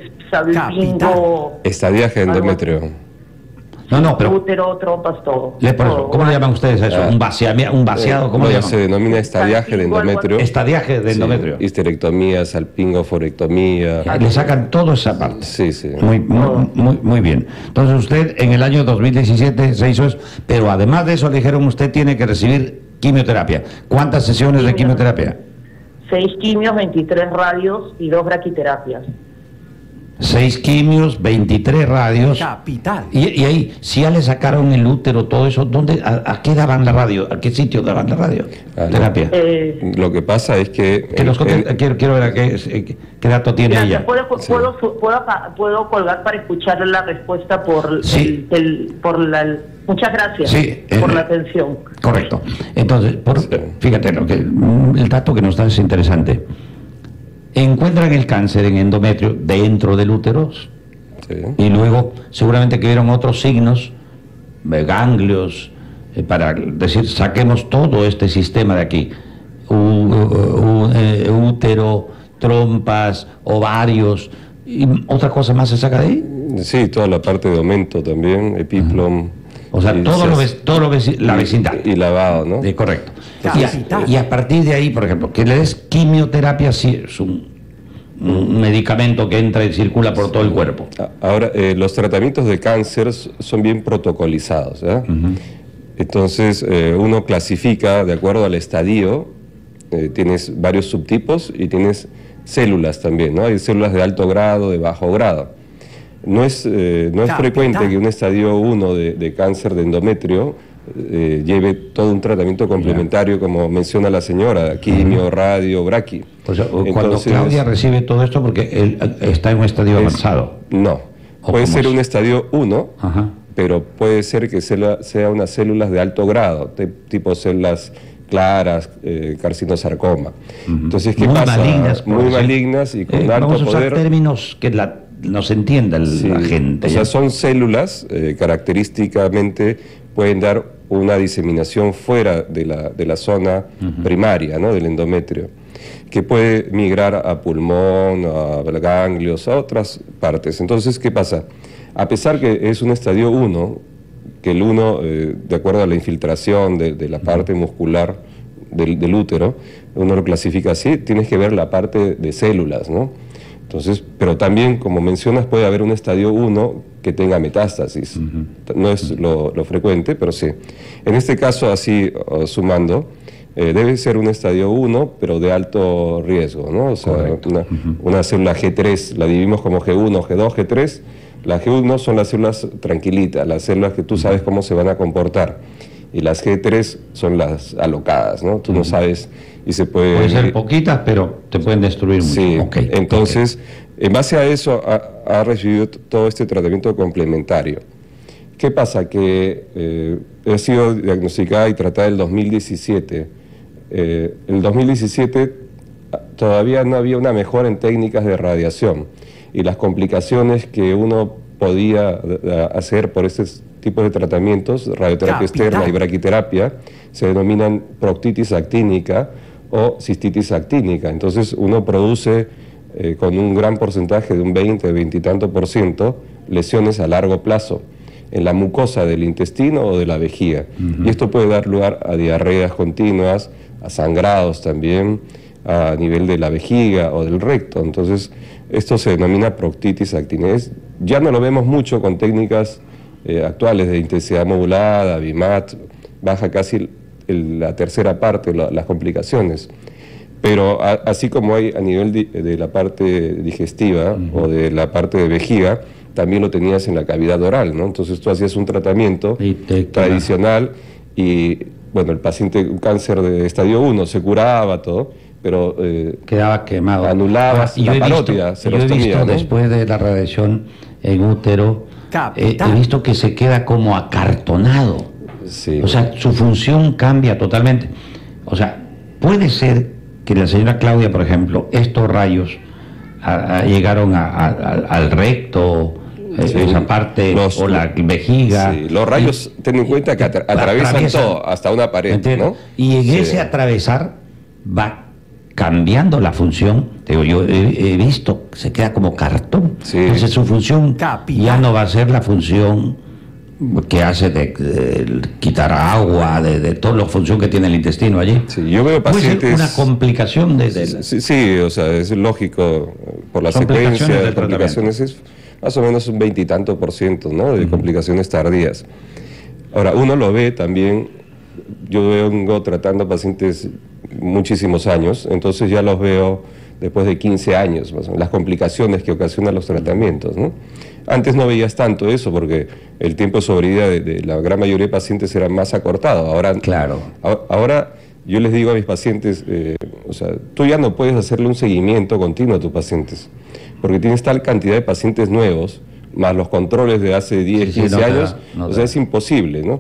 salpingo... Estadiaje de endometrio. No, no, pero... Útero, trompas, todo. Le, por eso, ¿cómo le llaman ustedes a eso? Ah, ¿Un, vaciado, ¿Un vaciado? ¿Cómo eh, le llaman? Se denomina estadiaje de endometrio. Estadiaje de endometrio. Sí, histerectomía, salpingo, forectomía. Le sacan toda esa parte. Sí, sí. Muy, muy, muy, muy bien. Entonces usted en el año dos mil diecisiete se hizo eso, pero además de eso le dijeron usted tiene que recibir quimioterapia. ¿Cuántas sesiones de quimioterapia? Seis quimios, veintitrés radios y dos braquiterapias. Seis quimios, veintitrés radios. Capital. Y, y ahí, si ya le sacaron el útero, todo eso, ¿dónde, a, a qué daban la radio? ¿A qué sitio daban la radio? Ah, terapia. Eh, Lo que pasa es que... que los, el, el, quiero, quiero ver a qué, qué dato tiene gracias, ella. ¿Puedo, Sí. puedo, puedo, puedo colgar para escuchar la respuesta por, Sí. el, el, por la... Muchas gracias Sí, por eh, la atención. Correcto. Entonces, por, Sí. fíjate, lo que, el dato que nos da es interesante. Encuentran el cáncer en endometrio dentro del útero. Sí. Y luego seguramente que vieron otros signos, eh, ganglios, eh, para decir, saquemos todo este sistema de aquí. U, u, eh, útero, trompas, ovarios, y otra cosa más se saca de ahí. Sí, toda la parte de aumento también, epiplom. O sea, y todo se- lo, ves, todo lo ves, la y- vecindad. Y lavado, ¿no? Eh, correcto. Ya, Y a, sí, está. y a partir de ahí, por ejemplo, que le des quimioterapia, sí, es un, un medicamento que entra y circula por todo el cuerpo. A- Ahora, eh, los tratamientos de cáncer s- son bien protocolizados, ¿ya? Entonces, eh, uno clasifica de acuerdo al estadio, eh, tienes varios subtipos y tienes células también, ¿no? Hay células de alto grado, de bajo grado. No es, eh, no es Capitán. frecuente que un estadio uno de, de cáncer de endometrio eh, lleve todo un tratamiento complementario, como menciona la señora, quimio, radio, braqui. O sea, cuando Entonces, Claudia recibe todo esto porque él eh, está en un estadio es- avanzado. No, ¿O puede cómo ser es? un estadio uno, Ajá. pero puede ser que sea, sea unas células de alto grado, de- tipo células claras, eh, carcinosarcoma. Entonces, ¿qué Muy pasa? malignas. por Muy decir. malignas y con Eh, alto vamos a usar poder. términos que la, nos entienda el- Sí, la gente. O sea, ¿ya? son células, eh, característicamente pueden dar una diseminación fuera de la, de la zona primaria, ¿no? Del endometrio, que puede migrar a pulmón, a ganglios, a otras partes. Entonces, ¿qué pasa? A pesar que es un estadio uno, que el uno, eh, de acuerdo a la infiltración de, de la parte muscular del, del útero, uno lo clasifica así, tienes que ver la parte de células, ¿no? Entonces, pero también, como mencionas, puede haber un estadio uno que tenga metástasis. No es lo, lo frecuente, pero sí. En este caso, así uh, sumando, eh, debe ser un estadio uno, pero de alto riesgo, ¿no? O sea, una, una célula G tres, la dividimos como G uno, G dos, G tres. Las G uno son las células tranquilitas, las células que tú sabes cómo se van a comportar. Y las G tres son las alocadas, ¿no? Tú no sabes y se puede... Puede ser poquitas, pero te pueden destruir mucho. Sí, Ok, entonces, en base a eso ha, ha recibido t- todo este tratamiento complementario. ¿Qué pasa? Que eh, he sido diagnosticada y tratada el dos mil diecisiete. Eh, el dos mil diecisiete ah, todavía no había una mejora en técnicas de radiación y las complicaciones que uno podía eh, hacer por este tipo de tratamientos, radioterapia Capital. externa y braquiterapia, se denominan proctitis actínica o cistitis actínica. Entonces uno produce eh, con un gran porcentaje de un veinte, veinte y tanto por ciento lesiones a largo plazo en la mucosa del intestino o de la vejiga. Y esto puede dar lugar a diarreas continuas, a sangrados también, a nivel de la vejiga o del recto. Entonces esto se denomina proctitis actínica. Es- ya no lo vemos mucho con técnicas eh, actuales de intensidad modulada, B I M A T, baja casi el- la tercera parte, la- las complicaciones. Pero a- así como hay a nivel di- de la parte digestiva o de la parte de vejiga, también lo tenías en la cavidad oral, ¿no? Entonces tú hacías un tratamiento Y te- tradicional y, bueno, el paciente, un cáncer de estadio uno, se curaba todo, pero eh, quedaba quemado. Anulabas la parótida, se Yo he visto, ¿no? Después de la radiación en útero, eh, he visto que se queda como acartonado. Sí. O sea, su función cambia totalmente. O sea, puede ser que la señora Claudia, por ejemplo, estos rayos a, a, llegaron a, a, al recto, sí, esa parte, los, o la vejiga. Sí, los rayos, y, ten en cuenta que atra atraviesan, atraviesan todo, hasta una pared, ¿no? Y en sí. ese atravesar va cambiando la función. Digo, yo he, he visto, se queda como cartón. Sí. Entonces su función Capital. ya no va a ser la función que hace de, de, de quitar agua, de, de toda la función que tiene el intestino allí. Sí, yo veo pacientes... Puede ser una complicación de... de sí, sí, o sea, es lógico, por la secuencia de complicaciones es más o menos un veintitantos por ciento, ¿no?, de uh-huh. complicaciones tardías. Ahora, uno lo ve también, yo vengo tratando pacientes muchísimos años, entonces ya los veo después de quince años, más o menos, las complicaciones que ocasionan los tratamientos, ¿no? Antes no veías tanto eso porque el tiempo de sobrevida de, de la gran mayoría de pacientes era más acortado. Ahora, claro. a, ahora yo les digo a mis pacientes, eh, o sea, tú ya no puedes hacerle un seguimiento continuo a tus pacientes, porque tienes tal cantidad de pacientes nuevos, más los controles de hace diez, sí, quince sí, no años, da, no o sea, da. es imposible, ¿no?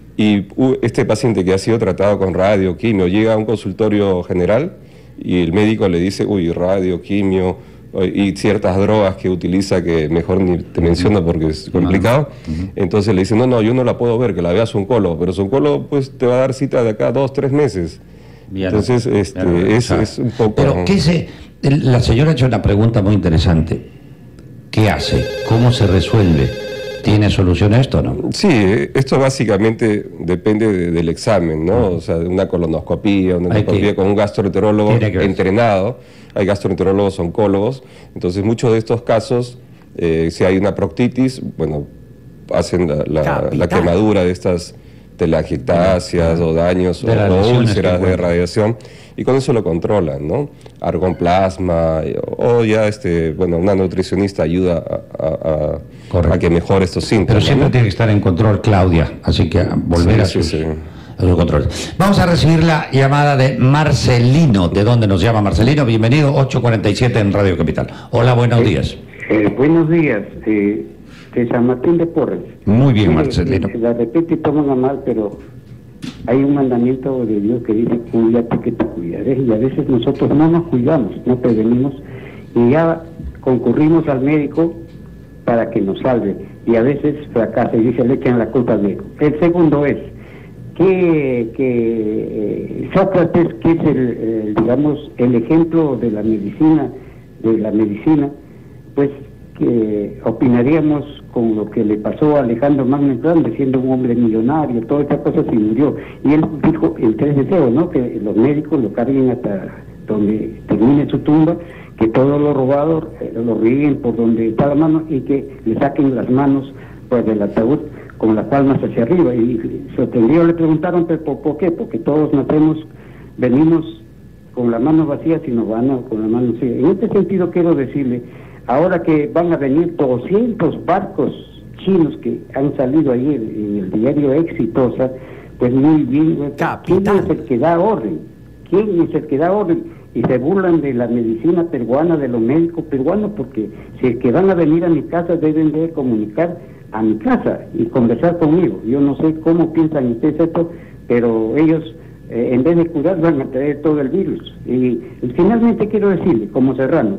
Y uh, este paciente que ha sido tratado con radio, quimio, llega a un consultorio general y el médico le dice, uy, radio, quimio, y ciertas drogas que utiliza que mejor ni te menciono porque es complicado, uh-huh. entonces le dicen, no, no, yo no la puedo ver, que la vea su oncólogo, pero su oncólogo pues te va a dar cita de acá a dos, tres meses. Bien, entonces este, bien, es, es un poco... Pero, ¿qué se...? La señora ha hecho una pregunta muy interesante. ¿Qué hace? ¿Cómo se resuelve? ¿Tiene solución a esto o no? Sí, esto básicamente depende de, del examen, ¿no? Uh-huh. O sea, de una colonoscopía, una endoscopía con un gastroenterólogo entrenado. Hay gastroenterólogos oncólogos, entonces muchos de estos casos, eh, si hay una proctitis, bueno, hacen la, la, la quemadura de estas telangiectasias o daños o, o úlceras de radiación, y con eso lo controlan, ¿no? Argonplasma, o ya, este, bueno, una nutricionista ayuda a, a, a, a que mejore estos síntomas. Pero siempre ¿no? tiene que estar en control, Claudia, así que volver sí, a sus... Sí, sí. Control. Vamos a recibir la llamada de Marcelino. ¿De dónde nos llama Marcelino? Bienvenido, ocho cuarenta y siete en Radio Capital. Hola, buenos eh, días. Eh, buenos días, eh, de San Martín de Porres. Muy bien, Marcelino. Eh, la repite y toman a mal, pero hay un mandamiento de Dios que dice, cuídate que te cuidaré. Y a veces nosotros no nos cuidamos, no prevenimos, y ya concurrimos al médico para que nos salve. Y a veces fracasa y dice, le echan la culpa al médico. El segundo es... que, que eh, Sócrates, que es el, el, digamos, el ejemplo de la medicina, de la medicina, pues que opinaríamos con lo que le pasó a Alejandro Magno Grande, siendo un hombre millonario, todas esas cosas, y murió. Y él dijo en tres deseos, ¿no?, que los médicos lo carguen hasta donde termine su tumba, que todo lo robado eh, lo rieguen por donde está la mano y que le saquen las manos pues del ataúd con las palmas hacia arriba. Y sorprendido le preguntaron, ¿pero por, por qué? Porque todos nacemos, venimos con las manos vacías y nos van a, con las manos vacías. En este sentido quiero decirle, ahora que van a venir doscientos barcos chinos que han salido ahí en, en el diario Exitosa, pues muy bien, ¿quién es el que da orden? ¿Quién es el que da orden? Y se burlan de la medicina peruana, de los médicos peruanos, porque si es que van a venir a mi casa deben de comunicar a mi casa y conversar conmigo. Yo no sé cómo piensan ustedes esto, pero ellos eh, en vez de curar van a traer todo el virus. Y, y finalmente quiero decirle, como Serrano,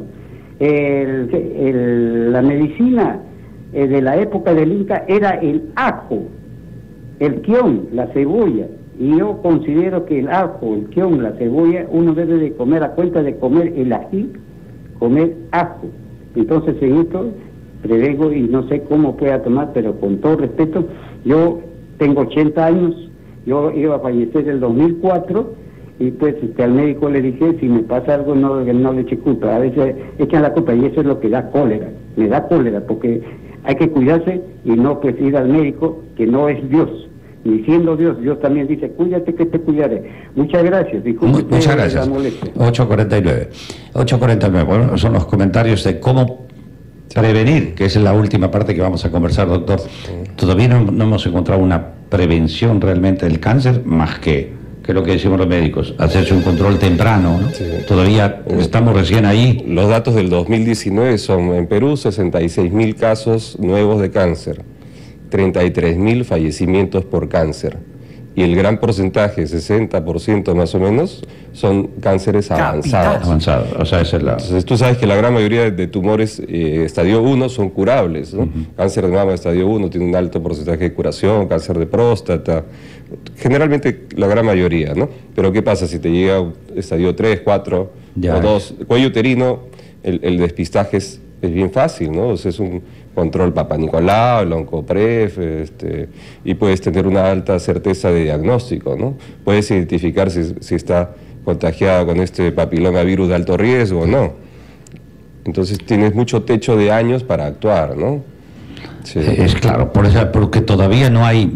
el, el, la medicina eh, de la época del Inca era el ajo, el quión, la cebolla, y yo considero que el ajo, el quión, la cebolla, uno debe de comer a cuenta de comer el ají, comer ajo. Entonces en esto prevengo y no sé cómo pueda tomar, pero con todo respeto, yo tengo ochenta años, yo iba a fallecer en el dos mil cuatro y pues este, al médico le dije, si me pasa algo no, no le eche culpa, a veces echan la culpa y eso es lo que da cólera, me da cólera porque hay que cuidarse y no pues ir al médico que no es Dios, ni siendo Dios, Dios también dice, cuídate que te cuidaré. Muchas gracias. Disculpe, muchas gracias. ocho cuarenta y nueve. ocho cuarenta y nueve, bueno, son los comentarios de cómo prevenir, que es la última parte que vamos a conversar, doctor. Todavía no, no hemos encontrado una prevención realmente del cáncer, más que que es lo que decimos los médicos, hacerse un control temprano, ¿no? Sí. Todavía estamos recién ahí. Los datos del dos mil diecinueve son en Perú sesenta y seis mil casos nuevos de cáncer, treinta y tres mil fallecimientos por cáncer. Y el gran porcentaje, sesenta por ciento más o menos, son cánceres avanzados. Avanzados, o sea, esa es la... Entonces tú sabes que la gran mayoría de tumores eh, estadio uno son curables, ¿no? Uh-huh. Cáncer de mama estadio uno tiene un alto porcentaje de curación, cáncer de próstata, generalmente la gran mayoría, ¿no? Pero ¿qué pasa si te llega estadio tres, cuatro ya o dos? Cuello uterino, el, el despistaje es, es bien fácil, ¿no? O sea, es un control Papa Nicolau, el Oncopref, este, y puedes tener una alta certeza de diagnóstico, ¿no? Puedes identificar si, si está contagiada con este papilomavirus de alto riesgo o no. Entonces tienes mucho techo de años para actuar, ¿no? Sí. Es claro, por eso, porque todavía no hay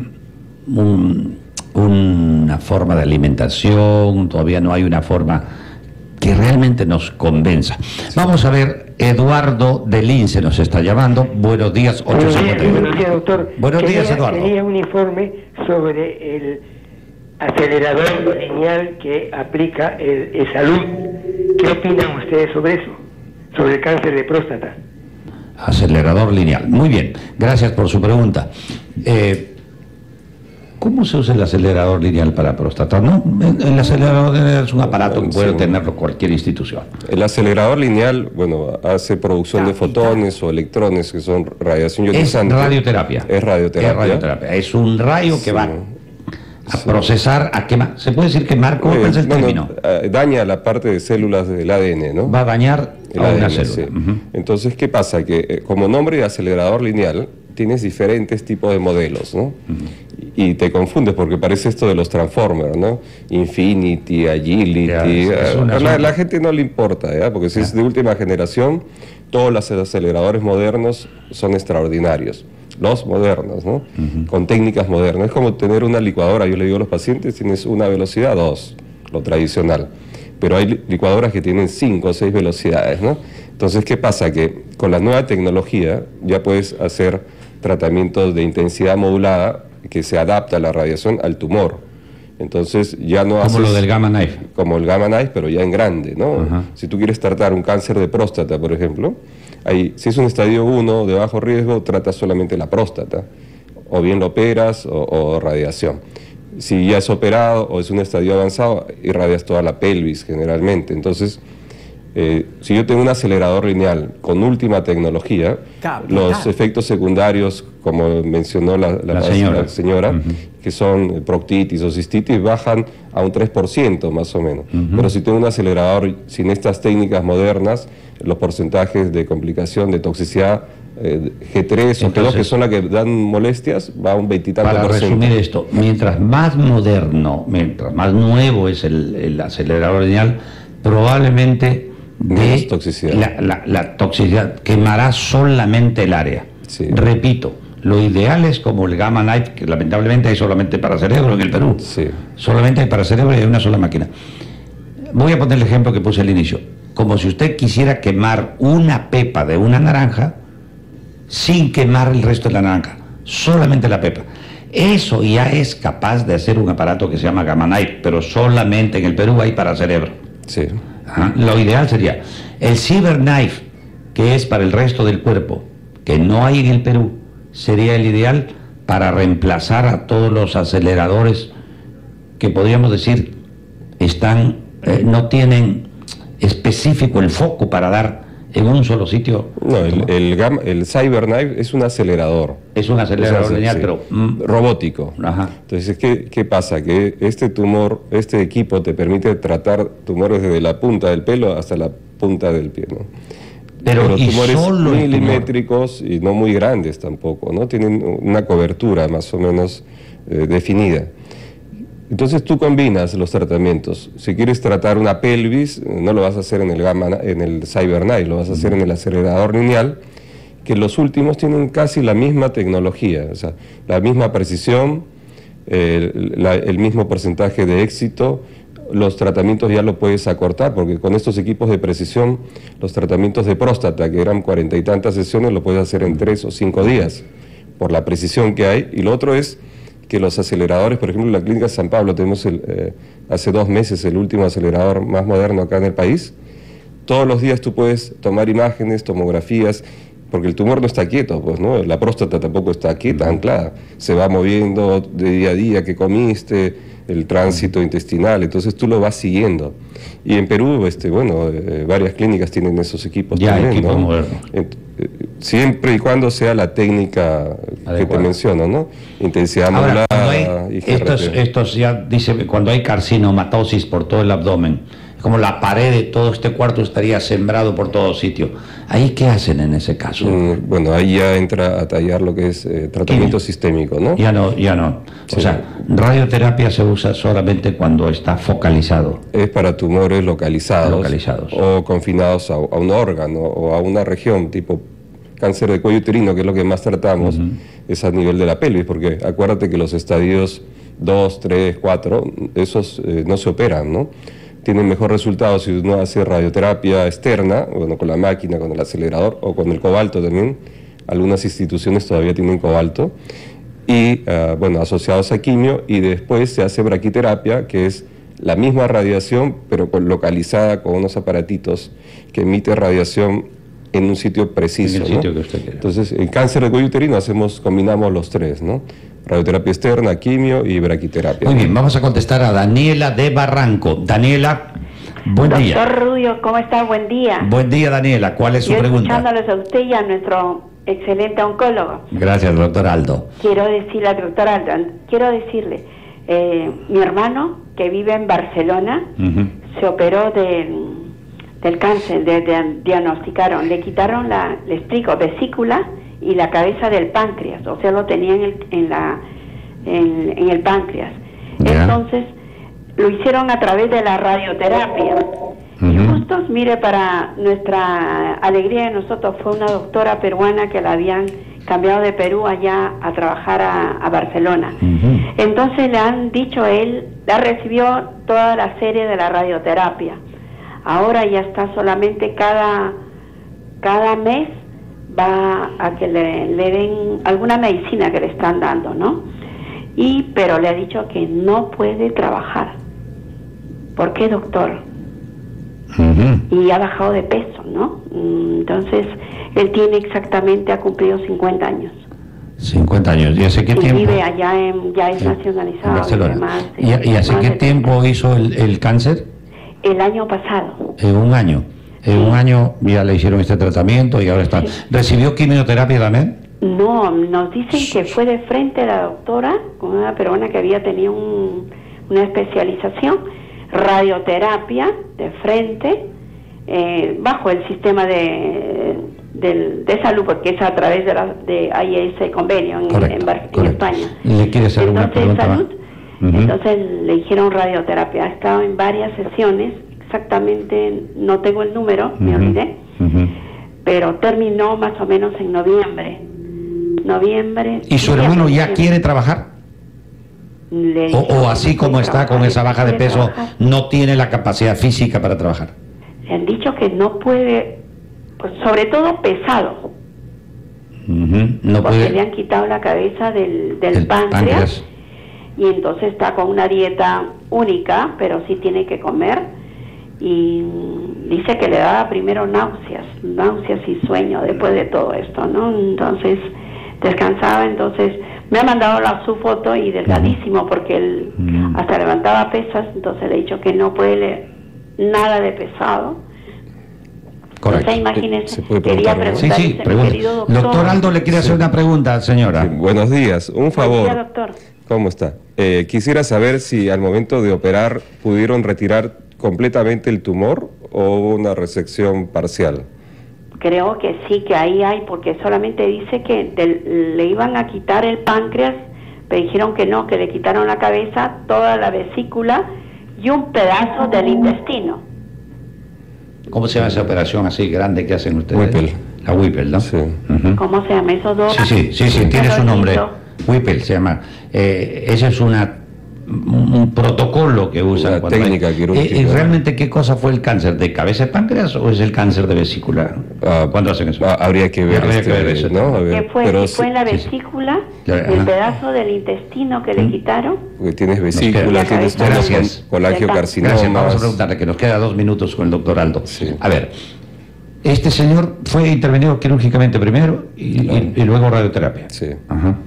un, una forma de alimentación, todavía no hay una forma que realmente nos convenza. Vamos a ver, Eduardo de Lince nos está llamando. Buenos días, ocho cincuenta y nueve. Buenos días, doctor. Buenos quería, días, Eduardo. Quería un informe sobre el acelerador lineal que aplica el, el Salud. ¿Qué opinan ustedes sobre eso? Sobre el cáncer de próstata. Acelerador lineal. Muy bien, gracias por su pregunta. Eh, ¿Cómo se usa el acelerador lineal para próstata? ¿No? El acelerador lineal es un aparato que puede sí. tenerlo cualquier institución. El acelerador lineal, bueno, hace producción ah, de fotones o electrones, que son radiación ionizante. Es radioterapia. Es radioterapia. Es radioterapia. Es un rayo que sí. va a sí. procesar, a quemar. ¿Se puede decir quemar? ¿Cómo eh, es el no, término? No, daña la parte de células del A D N, ¿no? Va a dañar el a A D N, una célula. Sí. Uh-huh. Entonces, ¿qué pasa? Que como nombre de acelerador lineal, tienes diferentes tipos de modelos, ¿no? Uh-huh. Y te confundes porque parece esto de los Transformers, ¿no? Infinity, Agility. Ya, es, es a la, la gente no le importa, ¿ya? Porque si ya. es de última generación, todos los aceleradores modernos son extraordinarios. Los modernos, ¿no? Uh-huh. Con técnicas modernas. Es como tener una licuadora. Yo le digo a los pacientes, tienes una velocidad, dos, lo tradicional. Pero hay licuadoras que tienen cinco o seis velocidades, ¿no? Entonces, ¿qué pasa? Que con la nueva tecnología ya puedes hacer tratamientos de intensidad modulada que se adapta a la radiación al tumor. Entonces ya no haces... Como lo del Gamma Knife. Como el Gamma Knife, pero ya en grande, ¿no? Uh-huh. Si tú quieres tratar un cáncer de próstata, por ejemplo, ahí, si es un estadio uno de bajo riesgo, tratas solamente la próstata, o bien lo operas o, o radiación. Si ya es operado o es un estadio avanzado, irradias toda la pelvis generalmente. Entonces, eh, si yo tengo un acelerador lineal con última tecnología, Capital. los efectos secundarios, como mencionó la, la, la señora, la señora uh-huh. que son proctitis o cistitis, bajan a un tres por ciento más o menos. Uh-huh. Pero si tengo un acelerador sin estas técnicas modernas, los porcentajes de complicación, de toxicidad, eh, G tres o G dos, que son las que dan molestias, va a un veintitantos por ciento. Para resumir esto, mientras más moderno, mientras más nuevo es el, el acelerador lineal, probablemente de toxicidad. La, la, la toxicidad quemará solamente el área. Sí. Repito, lo ideal es como el Gamma Knife, que lamentablemente hay solamente para cerebro en el Perú. Sí. Solamente hay para cerebro y hay una sola máquina. Voy a poner el ejemplo que puse al inicio. Como si usted quisiera quemar una pepa de una naranja sin quemar el resto de la naranja, solamente la pepa. Eso ya es capaz de hacer un aparato que se llama Gamma Knife, pero solamente en el Perú hay para cerebro. Sí. Ajá. Lo ideal sería el Cyber Knife, que es para el resto del cuerpo, que no hay en el Perú, sería el ideal para reemplazar a todos los aceleradores que podríamos decir están, eh, no tienen específico el foco para dar en un solo sitio. No, el, el, gam, el Cyber Knife es un acelerador. Es un acelerador lineal, sí, pero... Mm, robótico. Ajá. Entonces, ¿qué, ¿qué pasa? Que este tumor, este equipo te permite tratar tumores desde la punta del pelo hasta la punta del pie, ¿no? Pero, pero y tumores solo milimétricos y no muy grandes tampoco, ¿no? Tienen una cobertura más o menos eh, definida. Entonces tú combinas los tratamientos. Si quieres tratar una pelvis, no lo vas a hacer en el gamma, en el Cyber Knife, lo vas a hacer en el acelerador lineal, que los últimos tienen casi la misma tecnología, o sea, la misma precisión, eh, la, el mismo porcentaje de éxito. Los tratamientos ya lo puedes acortar, porque con estos equipos de precisión, los tratamientos de próstata, que eran cuarenta y tantas sesiones, lo puedes hacer en tres o cinco días, por la precisión que hay. Y lo otro es que los aceleradores, por ejemplo, en la Clínica San Pablo tenemos el, eh, hace dos meses el último acelerador más moderno acá en el país. Todos los días tú puedes tomar imágenes, tomografías, porque el tumor no está quieto, pues, ¿no? La próstata tampoco está quieta, anclada. Se va moviendo de día a día, qué comiste, el tránsito intestinal, entonces tú lo vas siguiendo. Y en Perú, este, bueno, eh, varias clínicas tienen esos equipos ya, también, equipo ¿no? moderno. Siempre y cuando sea la técnica adecuada que te menciono, ¿no? Intensidad modular y estos, estos ya dice, cuando hay carcinomatosis por todo el abdomen, como la pared de todo este cuarto estaría sembrado por todo sitio. ¿Ahí qué hacen en ese caso? Mm, bueno, ahí ya entra a tallar lo que es eh, tratamiento sistémico, ¿no? Ya no, ya no. Sí. O sea, radioterapia se usa solamente cuando está focalizado. Es para tumores localizados, localizados. o confinados a, a un órgano o a una región, tipo cáncer de cuello uterino, que es lo que más tratamos, uh-huh. es a nivel de la pelvis, porque acuérdate que los estadios dos, tres, cuatro, esos eh, no se operan, ¿no? Tienen mejor resultado si uno hace radioterapia externa, bueno, con la máquina, con el acelerador o con el cobalto también. Algunas instituciones todavía tienen cobalto. Y, uh, bueno, asociados a quimio, y después se hace braquiterapia, que es la misma radiación, pero con, localizada con unos aparatitos que emite radiación en un sitio preciso, en el ¿no? sitio que usted quiera. Entonces, en cáncer de cuello uterino hacemos, combinamos los tres, ¿no? Radioterapia externa, quimio y braquiterapia. Muy bien, vamos a contestar a Daniela de Barranco. Daniela, buen Doctor día. Doctor Rubio, ¿cómo está? Buen día. Buen día, Daniela. ¿Cuál es su Yo pregunta? escuchándoles a usted y a nuestro excelente oncólogo. Gracias, doctor Aldo. Quiero decirle al doctor Aldo, quiero decirle, eh, mi hermano, que vive en Barcelona, uh-huh. se operó de, del cáncer, de, de, diagnosticaron, le quitaron la, le explico, vesícula y la cabeza del páncreas, o sea, lo tenía en el, en la, en, en el páncreas. Yeah. Entonces, lo hicieron a través de la radioterapia. Uh-huh. Y justo, mire, para nuestra alegría de nosotros, fue una doctora peruana que la habían cambiado de Perú allá a trabajar a, a Barcelona. Uh-huh. Entonces le han dicho a él, ya recibió toda la serie de la radioterapia. Ahora ya está solamente cada, cada mes va a que le, le den alguna medicina que le están dando, ¿no? Y pero le ha dicho que no puede trabajar. ¿Por qué, doctor? Uh-huh. Y ha bajado de peso, ¿no? Entonces, él tiene exactamente, ha cumplido cincuenta años. cincuenta años. ¿Y hace qué y tiempo? vive allá, en, ya es nacionalizado. En Barcelona. Y, demás, ¿Y, y hace qué tiempo hizo el, el cáncer? El año pasado. En un año. En sí. un año ya le hicieron este tratamiento y ahora está. Sí. ¿Recibió quimioterapia también? No, nos dicen que fue de frente la doctora, con una peruana que había tenido un, una especialización, radioterapia de frente, eh, bajo el sistema de, de, de salud, porque es a través de, la, de hay ese convenio en, correcto, en, en España. ¿Le quiere hacer una pregunta salud, más? Uh-huh. Entonces le dijeron radioterapia. Ha estado en varias sesiones, exactamente, no tengo el número, uh-huh. me olvidé, uh-huh. pero terminó más o menos en noviembre. Noviembre. ¿Y su hermano ya quiere trabajar? O, o así como está con esa baja de peso, no tiene la capacidad física para trabajar. Le han dicho que no puede, pues sobre todo pesado. Uh-huh. No porque puede... le han quitado la cabeza del, del El páncreas, páncreas y entonces está con una dieta única, pero sí tiene que comer, y dice que le daba primero náuseas, náuseas y sueño después de todo esto, ¿no? Entonces descansaba, entonces me ha mandado la, su foto y delgadísimo, uh-huh. porque él uh-huh. hasta levantaba pesas, entonces le he dicho que no puede leer nada de pesado. Correcto. Entonces, imagínese, quería preguntar, sí, sí, querido doctor. Doctor Aldo le quiere hacer sí. una pregunta, señora. Sí, buenos días, un favor. Buen día, doctor. ¿Cómo está? Eh, quisiera saber si al momento de operar pudieron retirar completamente el tumor o hubo una resección parcial. Creo que sí, que ahí hay, porque solamente dice que del, le iban a quitar el páncreas, pero dijeron que no, que le quitaron la cabeza, toda la vesícula y un pedazo del intestino. ¿Cómo se llama esa operación así grande que hacen ustedes? Whipple. La Whipple, ¿no? Sí. Uh-huh. ¿Cómo se llama esos dos? Sí, sí, sí, sí, tiene su nombre. Whipple se llama. Eh, esa es una un, un protocolo que usan. Una cuando técnica hay, quirúrgica. Eh, eh, ¿Realmente qué cosa fue el cáncer? ¿De cabeza de páncreas o es el cáncer de vesícula? Ah, ¿Cuándo hacen eso? ah, habría que ver, Habría este, que ver eso, ¿no? A ver, Que fue, pero si fue en la sí, sí. vesícula, Ajá. el pedazo del intestino que le quitaron. porque tienes queda. vesícula, tienes tono Gracias. con colangiocarcinomas. Gracias, vamos a preguntarle, que nos queda dos minutos con el doctor Aldo. Sí. A ver, este señor fue intervenido quirúrgicamente primero y, y- y luego radioterapia. Sí. Ajá.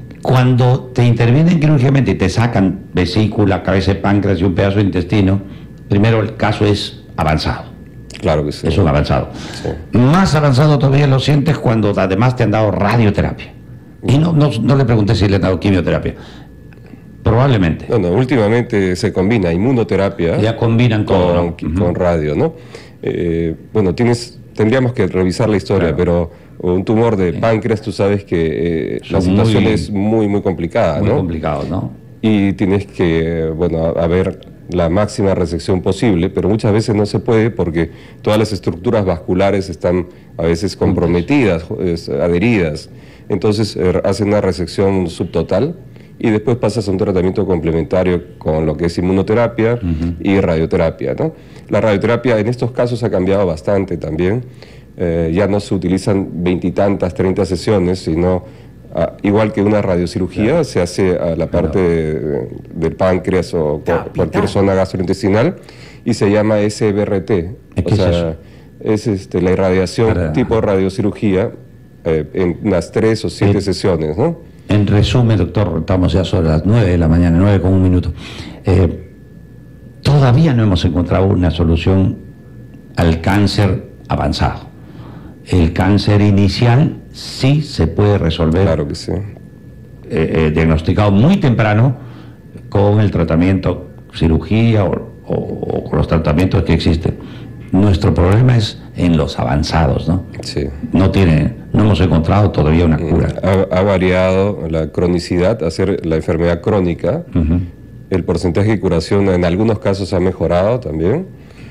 Cuando te intervienen quirúrgicamente y te sacan vesícula, cabeza de páncreas y un pedazo de intestino, primero el caso es avanzado. Claro que sí. Es un avanzado. Sí. Más avanzado todavía lo sientes cuando además te han dado radioterapia. Y no, no, no le pregunté si le han dado quimioterapia. Probablemente. Bueno, últimamente se combina inmunoterapia Ya combinan todo, con, ¿no? con radio, ¿no? Eh, bueno, tienes, tendríamos que revisar la historia, Claro. pero un tumor de páncreas, tú sabes que eh, la Son situación muy- es muy, muy complicada, Muy ¿no? complicado, ¿no? Y tienes que, bueno, a, a ver la máxima resección posible, pero muchas veces no se puede porque todas las estructuras vasculares están a veces comprometidas, es, adheridas. Entonces eh, hacen una resección subtotal y después pasas a un tratamiento complementario con lo que es inmunoterapia y radioterapia, ¿no? La radioterapia en estos casos ha cambiado bastante también. Eh, ya no se utilizan veintitantas, treinta sesiones, sino ah, igual que una radiocirugía, se hace a la parte de- del páncreas o cu- cualquier zona gastrointestinal y se llama S B R T. ¿Qué O es sea, eso? es este, la irradiación Para- tipo radiocirugía eh, en unas tres o siete Eh, sesiones, ¿no? En resumen, doctor, estamos ya sobre las nueve de la mañana, nueve con un minuto. Eh, todavía no hemos encontrado una solución al cáncer avanzado. El cáncer inicial sí se puede resolver, Claro que sí. eh, eh, diagnosticado muy temprano con el tratamiento, cirugía o, o- o con los tratamientos que existen. Nuestro problema es en los avanzados, ¿no? Sí. No tiene, no hemos encontrado todavía una cura. Ha, ha variado la cronicidad a ser la enfermedad crónica. Ujú. El porcentaje de curación en algunos casos ha mejorado también,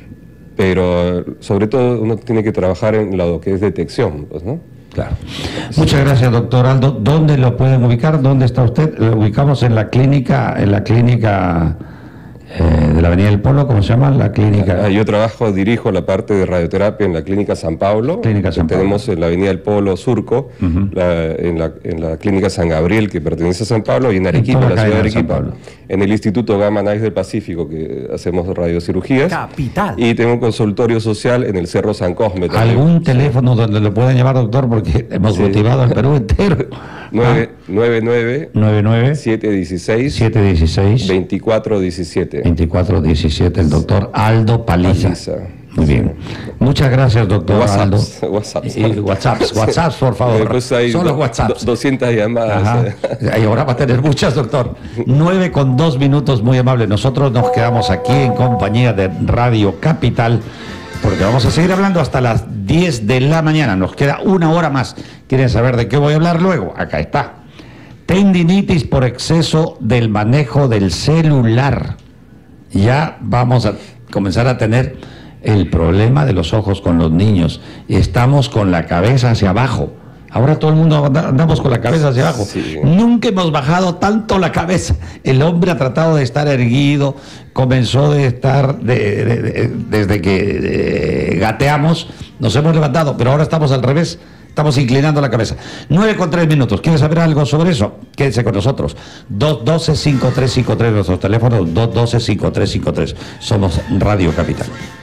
pero eh, sobre todo uno tiene que trabajar en lo que es detección, pues, ¿no? Claro. Muchas gracias, doctor Aldo. ¿Dónde lo pueden ubicar? ¿Dónde está usted? Lo ubicamos en la clínica, en la clínica eh, de la Avenida del Polo, ¿cómo se llama? La clínica. Ah, yo trabajo, dirijo la parte de radioterapia en la Clínica San Pablo. Clínica San Pablo. Tenemos en la Avenida del Polo Surco, Ujú. la- en, la, en la Clínica San Gabriel, que pertenece a San Pablo, y en Arequipa, toda la la ciudad de cadena de San Arequipa. Pablo. En el Instituto Gamma Knife del Pacífico, que hacemos radiocirugías. Capital. Y tengo un consultorio social en el Cerro San Cosme también. ¿Algún teléfono donde lo puedan llamar, doctor? Porque hemos Sí. motivado al Perú entero. nueve nueve nueve nueve siete uno seis siete uno seis veinticuatro diecisiete. veinticuatro diecisiete, el doctor Aldo Paliza. Paliza. Muy bien. Muchas gracias, doctor Aldo. WhatsApps, WhatsApps. Y WhatsApps, WhatsApps, por favor. Después hay Solo do- WhatsApps. do- doscientas llamadas. Ajá. Y ahora va a tener muchas, doctor. Nueve con dos minutos, muy amable. Nosotros nos quedamos aquí en compañía de Radio Capital, porque vamos a seguir hablando hasta las diez de la mañana. Nos queda una hora más. ¿Quieren saber de qué voy a hablar luego? Acá está. Tendinitis por exceso del manejo del celular. Ya vamos a comenzar a tener el problema de los ojos con los niños. Estamos con la cabeza hacia abajo. Ahora todo el mundo anda- andamos con la cabeza hacia abajo. Sí. Nunca hemos bajado tanto la cabeza. El hombre ha tratado de estar erguido, comenzó de estar de- de- de- desde que eh, gateamos, nos hemos levantado, pero ahora estamos al revés. Estamos inclinando la cabeza. nueve con tres minutos. ¿Quieres saber algo sobre eso? Quédese con nosotros. dos uno dos cinco tres cinco tres, nuestros teléfonos, dos uno dos cinco tres cinco tres. Somos Radio Capital.